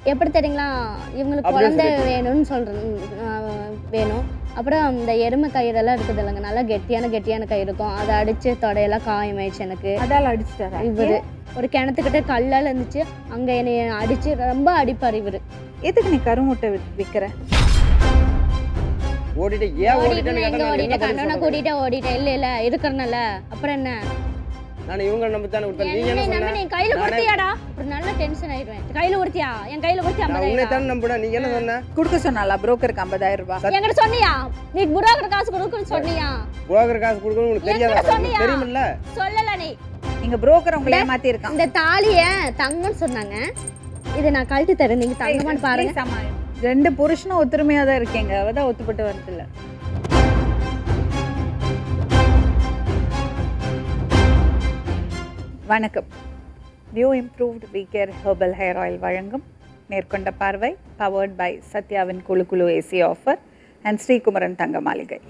எப்படி தெரியுங்களா, இவங்களுக்கு குழந்தை வேணும்னு வேணும். அப்புறம் இந்த எருமை கயிறெல்லாம் இருக்குது இல்லைங்க, நல்லா கெட்டியான கயிறு இருக்கும். அதை அடித்து தொடையெல்லாம் காயமாயிடுச்சு எனக்கு. அதால் அடிச்சுட்டாரா இவர்? ஒரு கிணத்துக்கிட்ட கல்லால் இருந்துச்சு, அங்கே என்னை அடித்து ரொம்ப அடிப்பார் இவர். எதுக்கு நீ கருமுட்டை விற்கிற? ஓடிட்டேன், கண்ணனை கூட்டிகிட்டே ஓடிட்டேன். இல்லை இருக்கிறனால அப்புறம் என்ன, நான் இவங்க நம்பி தானே கொடுத்தேன். நீங்க என்ன சொன்ன? நீ கையில கொடுத்தியாடா? அப்புறம் நல்ல டென்ஷன் ஆயிடுவேன். கையில கொடுத்தியா? என் கையில கொடுத்தியா? நான் உன்னை தானே நம்புறா. நீ என்ன சொன்ன? கொடுக்க சொன்னாலா புரோக்கருக்கு 50,000 ரூபாய்? என்கிட்ட சொன்னியா? நீ புரோக்கர் காசு கொடுக்கணும்னு சொன்னியா? புரோக்கர் காசு கொடுக்கணும் உனக்கு தெரியாதா? தெரியுமில்ல? சொல்லல நீ. நீங்க புரோக்கர் உங்களை ஏமாத்தி இருக்கான். இந்த தாலிய தங்கம்னு சொன்னாங்க, இதை நான் கழட்டி தரேன், நீங்க தங்கமான்னு பாருங்க. ரெண்டு புருஷனும் ஒத்துமையா தான் இருக்கீங்க, அவதான் ஒத்துப்பட்டு வரது இல்ல. வணக்கம். New improved VCare herbal hair oil வழங்கும் நேர்கொண்ட பார்வை, பவர்ட் பை சத்யாவின் குழு ஏசி ஆஃபர் அண்ட் ஸ்ரீகுமரன் தங்க மாளிகை.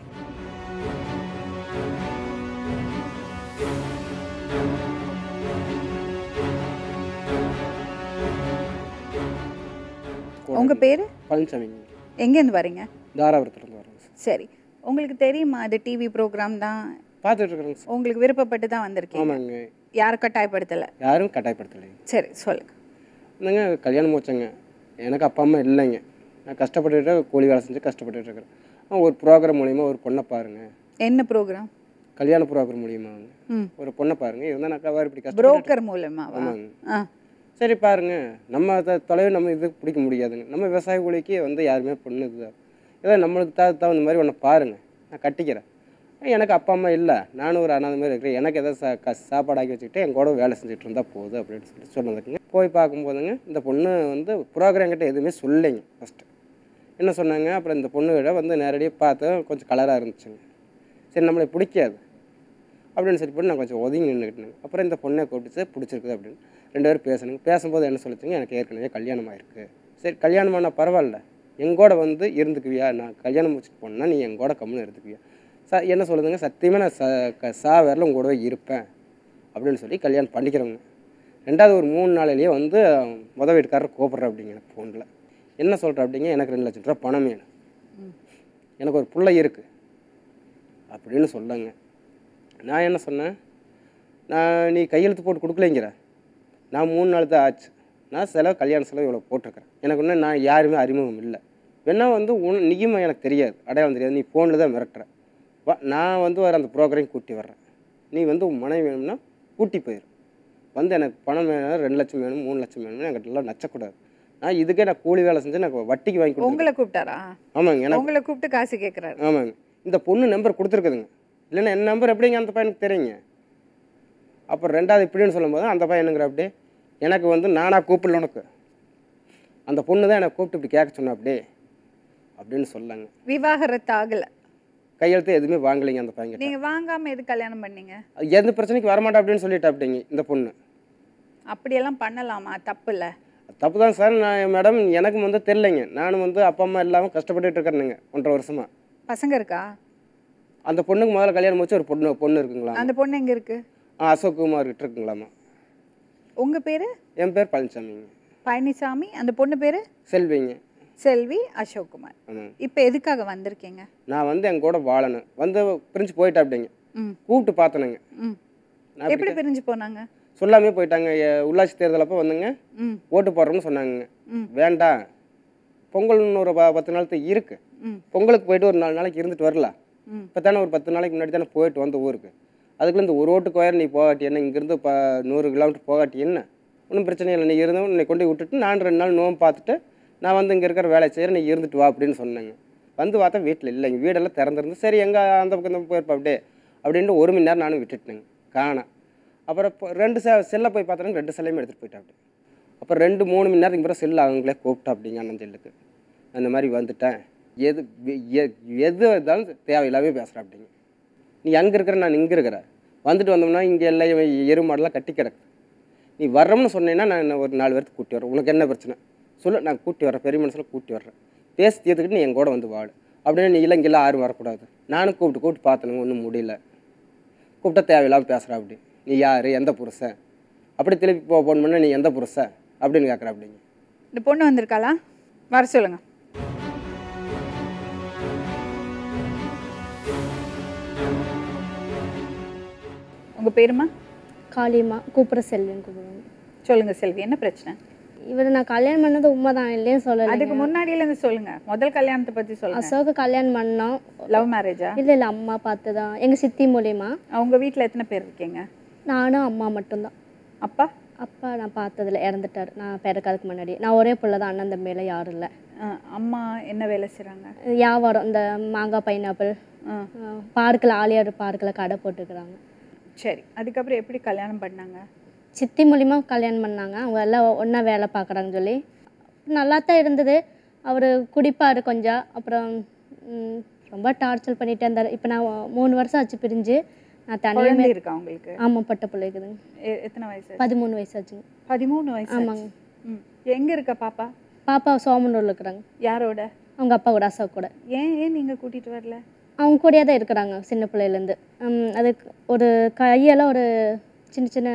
உங்க பேரு? பழனிசாமி. எங்கேருந்து வரீங்க? தாராபுரத்துலேருந்து வரேன். சரி, உங்களுக்கு தெரியுமா இது டிவி ப்ரோக்ராம் தான் பார்த்துட்டு இருக்கிறேங்க. உங்களுக்கு விருப்பப்பட்டு தான் வந்திருக்கீங்க? ஆமாங்க. யாரும் கட்டாயப்படுத்தலை? யாரும் கட்டாயப்படுத்தலை. சரி சொல்லுங்க. இல்லைங்க, கல்யாணம் வச்சேங்க. எனக்கு அப்பா அம்மா இல்லைங்க. நான் கஷ்டப்பட்டுட்டு கூலி வேலை செஞ்சு கஷ்டப்பட்டுட்டு இருக்கிறேன். ஒரு ப்ரோக்ராம் மூலிமா ஒரு பொண்ணை பாருங்க. என்ன ப்ரோக்ராம்? கல்யாண ப்ரோக்ராம் மூலியமாங்க ஒரு பொண்ணை பாருங்க. இருந்தால் நான் வேறு இப்படி கஷ்டம். புரோக்கர் மூலமா? ஆமாங்க. சரி பாருங்க, நம்ம தொலைவு நம்ம இது பிடிக்க முடியாதுங்க. நம்ம விவசாய கூலிக்கு யாருமே பொண்ணு இதுதான். ஏதாவது நம்மளுக்கு தகுந்த மாதிரி ஒன்று பாருங்கள், நான் கட்டிக்கிறேன். எனக்கு அப்பா அம்மா இல்லை, நானும் ஒரு அனாதை மாதிரி இருக்கிறேன். எனக்கு எதாவது சாப்பாடு ஆக்கி வச்சுக்கிட்டு என் கூட வேலை செஞ்சுட்டு இருந்தால் போகுது அப்படின்னு சொன்னதுக்குங்க. போய் பார்க்கும்போதுங்க இந்த பொண்ணு புரோக்கர் என்கிட்ட எதுவுமே சொல்லிங்க. ஃபஸ்ட்டு என்ன சொன்னாங்க, அப்புறம் இந்த பொண்ணு நேரடியாக பார்த்து கொஞ்சம் கலராக இருந்துச்சுங்க. சரி நம்மளை பிடிக்காது அப்படின்னு சொல்லி போட்டு நான் கொஞ்சம் ஒதுங்கி நின்றுக்கிட்டேங்க. அப்புறம் இந்த பொண்ணை கூப்பிட்டு பிடிச்சிருக்குது அப்படின்னு 2 பேரும் பேசணுங்க. பேசும்போது என்ன சொல்லிச்சுங்க, எனக்கு ஏற்கனவே கல்யாணம் ஆகிருக்கு. சரி கல்யாணமானால் பரவாயில்ல, எங்கூட இருந்துக்குவியா? நான் கல்யாணம் முடிச்சுட்டு போனேன்னா நீ எங்கூட கம்முன்னு இருந்துக்குவியா? என்ன சொல்லுதுங்க, சத்தியமாக நான் வரல உங்க கூடவே இருப்பேன் அப்படின்னு சொல்லி கல்யாணம் பண்ணிக்கிறவங்க. ரெண்டாவது ஒரு 3 நாளிலேயே மொதல் வீட்டுக்காரர் கூப்பிட்றேன் அப்படிங்க. எனக்கு ஃபோனில் என்ன சொல்கிறேன் அப்படிங்க, எனக்கு 2 லட்சம் ரூபா பணம் வேணும், எனக்கு ஒரு பிள்ளை இருக்குது அப்படின்னு சொல்லுங்க. நான் என்ன சொன்னேன், நீ கையெழுத்து போட்டு கொடுக்கலைங்கிற, நான் 3 நாள் தான் ஆச்சு, நான் கல்யாண செலவு இவ்வளோ போட்டிருக்கிறேன். எனக்கு ஒன்று நான் யாருமே அறிமுகம் இல்லை. வேணா நீயும் எனக்கு தெரியாது, அடையாளம் தெரியாது, நீ ஃபோனில் தான் மிரட்டுற. நான் வர அந்த ப்ரோக்கரையும் கூட்டி வர்றேன். நீ உன் மனைவி வேணும்னா கூட்டி போயிடும். எனக்கு பணம் வேணும், 2 லட்சம் வேணும், 3 லட்சம் வேணும்னு என்கிட்ட எல்லாம் நச்சக்கூடாது. இதுக்கே நான் கூலி வேலை செஞ்சு நான் வட்டிக்கு வாங்கி கொடுத்தேன். உங்களை கூப்பிட்டாரா? ஆமாங்க, எனக்கு உங்களை கூப்பிட்டு காசு கேட்குறாரு. ஆமாங்க. இந்த பொண்ணு நம்பர் கொடுத்துருக்குதுங்க. இல்லைன்னா என் நம்பர் எப்படிங்க அந்த பையனுக்கு தெரியுங்க. அப்புறம் 2வது இப்படின்னு சொல்லும்போது அந்த பையன் என்னங்கிற அப்படியே எனக்கு நானாக கூப்பிடல, உனக்கு அந்த பொண்ணு தான் எனக்கு கூப்பிட்டு இப்படி கேட்க சொன்ன அப்படியே அப்படின்னு சொல்லாங்க. விவாகரத்து ஆகலை, கையெழுத்து எதுவுமே வாங்கலைங்க அந்த பையன். நீங்கள் வாங்காமல் எது கல்யாணம் பண்ணீங்க? எந்த பிரச்சனைக்கு வரமாட்டேன் அப்படின்னு சொல்லிட்டு அப்படிங்க இந்த பொண்ணு. அப்படியெல்லாம் பண்ணலாமா? தப்பு இல்லை. தப்பு தான் சார். நான் மேடம் எனக்கு தெரிலைங்க. நானும் அப்பா அம்மா இல்லாமல் கஷ்டப்பட்டுட்டு இருக்கிறேனுங்க 1.5 வருஷமா. பசங்க இருக்கா? அந்த பொண்ணுக்கு முதல்ல கல்யாணம் முடிச்சு ஒரு பொண்ணு இருக்குங்களா? அந்த பொண்ணு எங்கே இருக்குது? அசோக் குமார் கிட்ட இருக்குங்களாமா. உங்கள் பேர்? என் பேர் பழனிசாமிங்க. பழனிசாமி. அந்த பொண்ணு பேர்? செல்விங்க. செல்வி அசோக்குமார். இப்போ எதுக்காக வந்திருக்கீங்க? நான் என் கூட வாழணும் பிரிஞ்சு போயிட்டா அப்படிங்க. கூப்பிட்டு பார்த்தனுங்க. எப்படி பிரிஞ்சு போனாங்க? சொல்லாமே போயிட்டாங்க. உள்ளாட்சி தேர்தல் அப்போ ஓட்டு போடுறோம்னு சொன்னாங்க. வேண்டாம், பொங்கல் ஒரு 10 நாளுக்கு இருக்கு, பொங்கலுக்கு போயிட்டு ஒரு 4 நாளைக்கு இருந்துட்டு வரலாம். இப்போ தானே ஒரு 10 நாளைக்கு முன்னாடி தானே போயிட்டு வந்த ஊருக்கு. அதுக்குள்ள இந்த ஒரு ஓட்டுக்கு வயர் நீ போகாட்டி என்ன, இங்கேருந்து 100 கிலோமீட்டர் போகாட்டி என்ன, ஒன்றும் பிரச்சனை இல்லை, நீ இருந்தவன் உன்னை கொண்டு விட்டுட்டு நான் 2 நாள் நோம்பு பார்த்துட்டு நான் இங்கே இருக்கிற வேலை செய்கிறேன், நீ இருந்துட்டு வா அப்படின்னு சொன்னாங்க. பார்த்தா வீட்டில் இல்லைங்க, வீடெல்லாம் திறந்துருந்து. சரி எங்கே அந்த பக்கம் போயிருப்பா அப்படியே அப்படின்ட்டு 1 மணி நேரம் நானும் விட்டுட்டேங்க காணா. அப்புறம் 2 செல்லை போய் பார்த்தாங்க, 2 செல்லையுமே எடுத்துகிட்டு போயிட்டா அப்படி. அப்புறம் 2-3 மணி நேரத்துக்கு அப்புறம் செல்லு அவங்களே கூப்பிட்டா அப்படிங்க அண்ணன் செல்லுக்கு. அந்த மாதிரி வந்துட்டேன், எது இருந்தாலும் தேவையில்லாமே பேசுகிறேன் அப்படிங்க. நீ அங்கே இருக்கிற, நான் இங்கே இருக்கிறேன், வந்தோம்னா இங்கே எல்லாம் எருமாடெல்லாம் கட்டி கிடக்கு. நீ வர்றோம்னு சொன்னேன்னா நான் ஒரு 4 பேருக்கு கூட்டி வரேன், உனக்கு என்ன பிரச்சனை சொல்லு, நான் கூட்டி வரேன், பெரிய மனசில் கூட்டி வர்றேன், பேசி தீர்த்துக்கிட்டு நீ என் கூட வாழு அப்படின்னு. நீ இங்கெல்லாம் யாரும் வரக்கூடாது. நானும் கூப்பிட்டு பார்த்தனுங்க, ஒன்றும் முடியல. கூப்பிட்டா தேவையில்லாமல் பேசுகிறேன் அப்படி. நீ யார், எந்த புருஷன் அப்படி திருப்பி ஃபோன் பண்ண, நீ எந்த புருஷன் அப்படின்னு கேட்குற அப்படிங்க. இந்த பொண்ணு வந்திருக்காளா? வர சொல்லுங்க. உங்க பேருமா? காளியம்மா. கூப்பிட்ற செல்வின்னு கூப்பிடுவாங்க. சொல்லுங்க செல்வி, என்ன பிரச்சனை? இவர் நான் கல்யாணம் பண்ணது உண்மைதான், இல்லையே சொல்லலை. அதுக்கு முன்னாடியில இருந்து சொல்லுங்க. முதல் கல்யாணத்தை பத்தி சொல்லுங்க. அசோக்கு கல்யாணம் பண்ணோம். லவ் மேரேஜா? இல்லை இல்லை, அம்மா பார்த்துதான். எங்கள் சித்தி மூலியமா. உங்க வீட்டில் எத்தனை பேர் இருக்கீங்க? நானும் அம்மா மட்டும்தான். அப்பா? அப்பா நான் பார்த்ததில்ல, இறந்துட்டார். நான் பிறக்கிறதுக்கு முன்னாடி. நான் ஒரே பிள்ளை தான், அண்ணன் தம்பியில யாரும் இல்லை. அம்மா என்ன வேலை செய்கிறாங்க? வியாபாரம், இந்த மாங்காய் பைனாப்பிள் பார்க்கில், ஆலியார் பார்க்கில் கடை போட்டுக்கிறாங்க. சரி, அதுக்கப்புறம் எப்படி கல்யாணம் பண்ணாங்க? சித்தி மூலிமா கல்யாணம் பண்ணாங்க. அவங்க எல்லாம் ஒன்றா வேலை பார்க்குறாங்கன்னு சொல்லி நல்லா தான் இருந்தது. அவர் குடிப்பார் கொஞ்சம். அப்புறம் ரொம்ப டார்ச்சர் பண்ணிகிட்டே இருந்தார். இப்போ நான் 3 வருஷம் ஆச்சு பிரிஞ்சு. நான் தனியாக இருக்கா உங்களுக்கு? ஆமாம், பட்ட பிள்ளைக்குதுங்க. எத்தனை வயசு? 13 வயசு ஆச்சுங்க. 13 வயசு? ஆமாங்க. எங்கே இருக்கா பாப்பா? பாப்பா சோமனூரில் இருக்கிறாங்க. யாரோட? அவங்க அப்பா கூட, அசோக் கூட. ஏன் நீங்கள் கூட்டிகிட்டு வரல? அவங்க கூடயே தான் இருக்கிறாங்க சின்ன பிள்ளையிலேருந்து. அதுக்கு ஒரு கையெல்லாம் ஒரு சின்ன சின்ன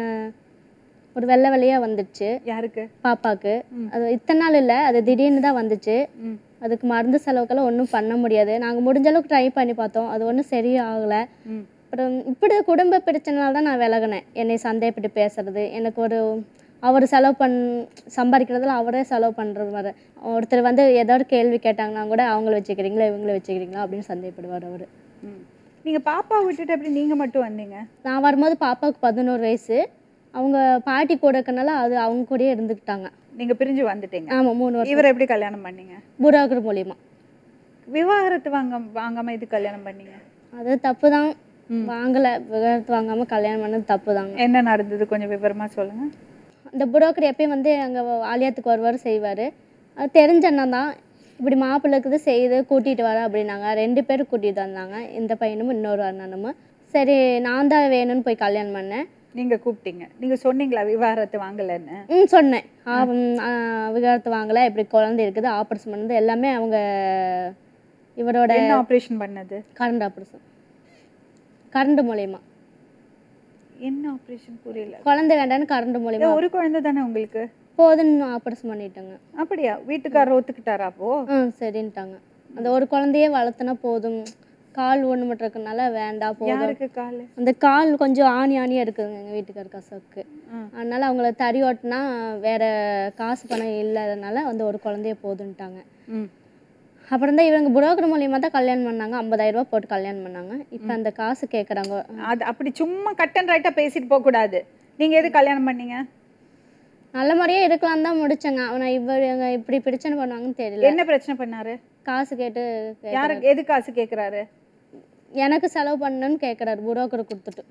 ஒரு வெள்ளை வெள்ளையாக வந்துடுச்சு. யாருக்கு? பாப்பாவுக்கு. அது இத்தனை நாள் இல்லை, அது திடீர்னு தான் வந்துச்சு. அதுக்கு மருந்து செலவுக்கெல்லாம் ஒன்றும் பண்ண முடியாது. நாங்கள் முடிஞ்ச அளவுக்கு ட்ரை பண்ணி பார்த்தோம், அது ஒன்றும் சரியாகலை. அப்புறம் இப்படி குடும்ப பிரச்சனைனால தான் நான் விலகினேன். என்னை சந்தேகப்பட்டு பேசுறது, எனக்கு ஒரு அவர் செலவு சம்பாதிக்கிறதுல அவரே செலவு பண்ணுறது மாதிரி. ஒருத்தர் வந்து ஏதாவது கேள்வி கேட்டாங்கன்னா கூட அவங்கள வச்சுக்கிறீங்களா இவங்கள வச்சுக்கிறீங்களா அப்படின்னு சந்தேகப்படுவார் அவர். நீங்கள் பாப்பா விட்டுட்டு எப்படி நீங்கள் மட்டும் வந்தீங்க? நான் வரும்போது பாப்பாவுக்கு 11 வயசு. அவங்க பாட்டி கூட இருக்கனால அது அவங்க கூடயே இருந்துக்கிட்டாங்க. நீங்கள் பிரிஞ்சு வந்துட்டீங்க? ஆமாம், 3 வருஷம். இவர் எப்படி கல்யாணம் பண்ணீங்க? புரோக்கர் மூலியமா. விவாகரத்து வாங்காமல் இது கல்யாணம் பண்ணீங்க? அது தப்பு தான். வாங்கலை, விவாகரத்து வாங்காமல் கல்யாணம் பண்ணது தப்பு தாங்க. என்ன நடந்தது கொஞ்சம் விவரமாக சொல்லுங்கள். இந்த புரோக்கர் எப்பயும் வந்து அங்கே ஆலயத்துக்கு வருவார், செய்வார். அது தெரிஞ்ச அண்ணன் தான். இப்படி மாப்பிள்ளை இருக்குது, செய்து கூட்டிகிட்டு வர அப்படின்னாங்க. 2 பேரும் கூட்டிகிட்டு வந்தாங்க, இந்த பையனும் இன்னொரு அண்ணனும். சரி, நான் தான் வேணும்னு போய் கல்யாணம் பண்ணேன். நீங்கள் கூப்பிட்டீங்க, நீங்கள் சொன்னீங்களா விவாகரத்து வாங்கலைன்னு? சொன்னேன். விவாகரத்து வாங்கலை, இப்படி குழந்தை இருக்குது, ஆப்ரேஷன் பண்ணது எல்லாமே அவங்க. இவரோட என்ன ஆப்ரேஷன் பண்ணது? கரண்ட் ஆப்ரேஷன், கரண்ட் மூலயமா. என்ன ஆப்ரேஷன்? புரியல. குழந்தை வேண்டான்னு கரண்ட் மூலயமா. ஒரு குழந்தை தானே உங்களுக்கு? போதுன்னு ஆப்ரேஷன் பண்ணிட்டாங்க. அப்படியா? வீட்டுக்காரர் ஒத்துக்கிட்டாரா அப்போ? சரின்ட்டாங்க. அந்த ஒரு குழந்தையே வளர்த்துனா போதும், கால் ஒன்று மட்டும் இருக்கனால வேண்டாம் போதும். யாருக்கு கால்? அந்த கால் கொஞ்சம் ஆணியாக இருக்குதுங்க எங்கள் வீட்டுக்காரருக்கு, அசோக்கு. அதனால அவங்கள தறி ஓட்டினா வேற காசு பணம் இல்லாதனால வந்து ஒரு குழந்தைய போதுன்ட்டாங்க. அப்புறம் தான் இவங்க புரோக்கர் மூலியமாக தான் கல்யாணம் பண்ணாங்க. 50,000 ரூபா போட்டு கல்யாணம் பண்ணாங்க. இப்போ அந்த காசு கேட்குறாங்க. அது அப்படி சும்மா கட் அண்ட் ரைட்டாக பேசிட்டு போகக்கூடாது. நீங்கள் எது கல்யாணம் பண்ணீங்க? நல்ல முறையாக இருக்கலாம் தான் முடிச்சேங்க. ஆனால் இவங்க இப்படி பிரச்சனை பண்ணுவாங்கன்னு தெரியல. என்ன பிரச்சனை பண்ணாரு? காசு கேட்டு. யாருக்கு எது காசு கேட்குறாரு? எனக்கு செலவு பண்ணணும்னு கேட்குறாரு, புரோக்கரை கொடுத்துட்டு.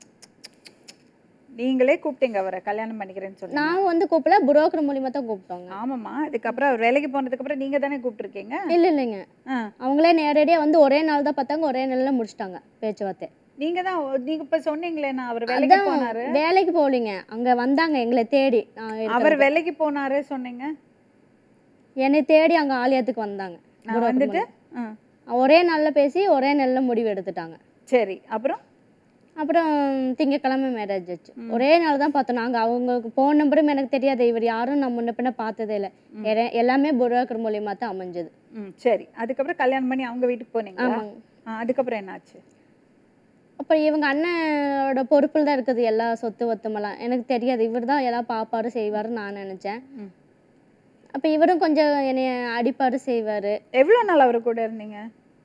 நீங்களே கூப்பிட்டீங்க அவரை கல்யாணம் பண்ணிக்கிறேன்னு சொல்லி? நான் வந்து கூப்பிடல, புரோக்கர் மூலியமா தான் கூப்பிட்டோங்க. ஆமாம்மா, அதுக்கப்புறம் அவர் வேலைக்கு போனதுக்கப்புறம் நீங்கள் தானே கூப்பிட்டுருக்கீங்க? இல்லைங்க, அவங்களே நேரடியாக வந்து ஒரே நாள் தான் பார்த்தாங்க, ஒரே நாளில் முடிச்சிட்டாங்க பேச்சுவார்த்தை. நீங்கள் தான் நீங்கள் இப்போ சொன்னீங்களே நான் அவர் வேலைக்கு போனாரு. வேலைக்கு போகலிங்க, அங்கே வந்தாங்க எங்களை தேடி. அவர் வேலைக்கு போனாரு சொன்னீங்க? என்னை தேடி அங்கே ஆலயத்துக்கு வந்தாங்க. வந்துட்டு ஒரே நாளில் பேசி ஒரே நாளில் முடிவு எடுத்துட்டாங்க. சரி, அப்புறம் திங்கக்கிழமை மேரேஜ் ஆச்சு. ஒரே நாள் தான் பார்த்தோம் நாங்கள். அவங்களுக்கு ஃபோன் நம்பரும் எனக்கு தெரியாது, இவர் யாரும் நான் முன்ன பின்ன பார்த்ததே இல்லை. எல்லாமே புரோக்கர் மூலியமாக தான் அமைஞ்சது. சரி, அதுக்கப்புறம் கல்யாணம் பண்ணி அவங்க வீட்டுக்கு போனீங்க? ஆமாங்க. அதுக்கப்புறம் என்ன ஆச்சு? அப்புறம் இவங்க அண்ணனோட பொறுப்பில் தான் இருக்குது எல்லா சொத்து ஒத்துமெல்லாம். எனக்கு தெரியாது, இவர் தான் எல்லாம் பார்ப்பாரு செய்வாருன்னு நான் நினச்சேன். அப்போ இவரும் கொஞ்சம் என்னை அடிப்பாரு செய்வார். எவ்வளோ நாள் அவர் கூட இருந்தீங்க?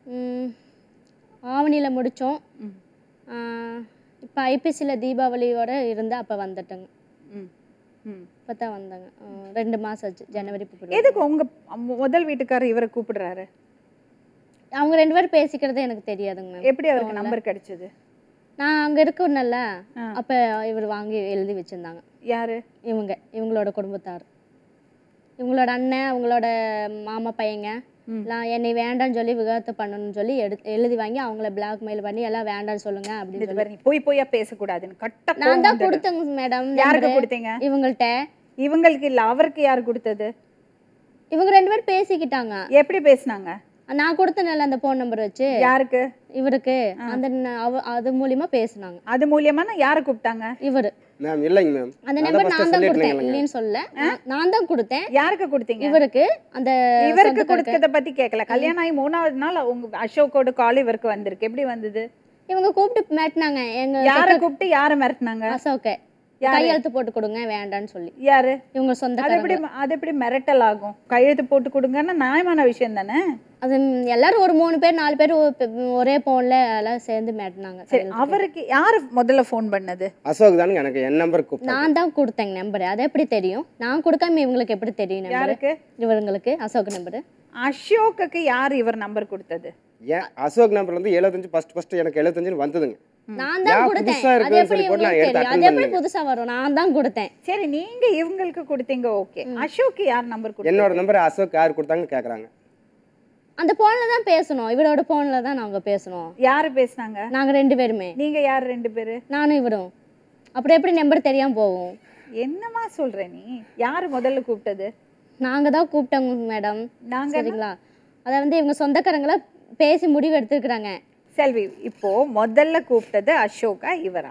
ஆவணியில் முடித்தோம். இப்போ ஐபிசியில் தீபாவளியோட இருந்து அப்போ வந்துட்டேங்க. இப்போ தான் வந்தாங்க. 2 மாதம் ஆச்சு, ஜனவரி. எதுக்கு உங்கள் முதல் வீட்டுக்காரர் இவரை கூப்பிடுறாரு? அவங்க 2 பேரும் பேசிக்கிறதே எனக்கு தெரியாதுங்க மேம். எப்படி அவருக்கு நம்பர் கிடைச்சது? நான் அங்கே இருக்கணும்ல, அப்போ இவர் வாங்கி எழுதி வச்சுருந்தாங்க. யார்? இவங்களோட குடும்பத்தார், இவங்களோட அண்ணன், அவங்களோட மாமா பையங்க எல்லாம் என்னை வேண்டான்னு சொல்லி விவாகரத்து பண்ணணும்னு சொல்லி எழுதி வாங்கி அவங்கள பிளாக்மெயில் பண்ணி எல்லாம் வேண்டான்னு சொல்லுங்க அப்படின்னு சொல்லி. போயா பேசக்கூடாதுன்னு கட்ட நான் தான் கொடுத்தேங்க மேடம். யாருக்கு கொடுத்தீங்க? இவங்கள்ட்ட. இவங்களுக்கு இல்லை, அவருக்கு யார் கொடுத்தது? இவங்க 2 பேரும் பேசிக்கிட்டாங்க. எப்படி பேசினாங்க? நான் கொடுத்தேன்ல அந்த ஃபோன் நம்பர் வச்சு. யாருக்கு? இவருக்கு. அந்த அது மூலியமா பேசினாங்க. அது மூலியமா யாரை கூப்பிட்டாங்க? இவர். மேம் இல்லைங்க மேம். அந்த நம்பர் நான் தான் கொடுத்தேன், இல்லைன்னு சொல்ல. நான் தான் கொடுத்தேன். யாருக்கு கொடுத்தீங்க? இவருக்கு. அந்த இவருக்கு கொடுத்தத பத்தி கேட்கல. கல்யாணம் ஆகி 3வது நாள் உங்க அசோக்கோட கால் இவருக்கு வந்திருக்கு. எப்படி வந்தது? இவங்க கூப்பிட்டு மிரட்டினாங்க. எங்க யாரை கூப்பிட்டு யாரை மிரட்டினாங்க? அசோக்கை கையெழுத்து போட்டு கொடுங்க வேண்டான்னு சொல்லி. யாரு? இவங்க சொந்த. அது எப்படி மிரட்டல் ஆகும்? கையெழுத்து போட்டு கொடுங்கன்னா நியாயமான விஷயம் தானே. அது எல்லாரும் ஒரு 3 பேர் 4 பேர் ஒரே போன்ல எல்லாம் சேர்ந்து மிரட்டினாங்க. சரி, அவருக்கு யாரு முதல்ல ஃபோன் பண்ணது? அசோக் தானுங்க எனக்கு என் நம்பர் கூப்பிட்டாங்க. நான் தான் கொடுத்தேன் நம்பர். அது எப்படி தெரியும்? நான் கொடுக்காம இவங்களுக்கு எப்படி தெரியும் நம்பர்? யாருக்கு? இவங்களுக்கு அசோக் நம்பர். அசோக்குக்கு யார் இவர் நம்பர் கொடுத்தது? ஏன் அசோக் நம்பர்ல இருந்து 75 ஃபர்ஸ்ட் எனக்கு 75 வந்ததுங்க. நான் தான் கொடுத்தேன். அது எப்படி உங்களுக்கு தெரியும்? அது எப்படி புதுசா வரும்? நான் தான் கொடுத்தேன். சரி, நீங்க இவங்களுக்கு கொடுத்தீங்க, ஓகே. அசோக் யார் நம்பர் கொடுத்தது? என்னோட நம்பர் அசோக் யார் கொடுத்தாங்கன்னு கேக்குறாங்க. அந்த போன்ல தான் பேசணும். இவரோட போன்ல தான் நாங்க பேசணும். யாரு பேசுனாங்க? நாங்க 2 பேருமே. நீங்க யார் 2 பேரு? நானும் இவரும். அப்புறம் எப்படி நம்பர் தெரியாம போகும்? என்னமா சொல்ற நீ? யாரு முதல்ல கூப்பிட்டது? நாங்க தான் கூப்பிட்டோம் மேடம். நாங்க சரிங்களா? அத வந்து இவங்க சொந்தக்காரங்கள பேசி முடிவு எடுத்துக்கறாங்க. செல்வி, இப்போ முதல்ல கூப்பிட்டது அசோகா இவரா?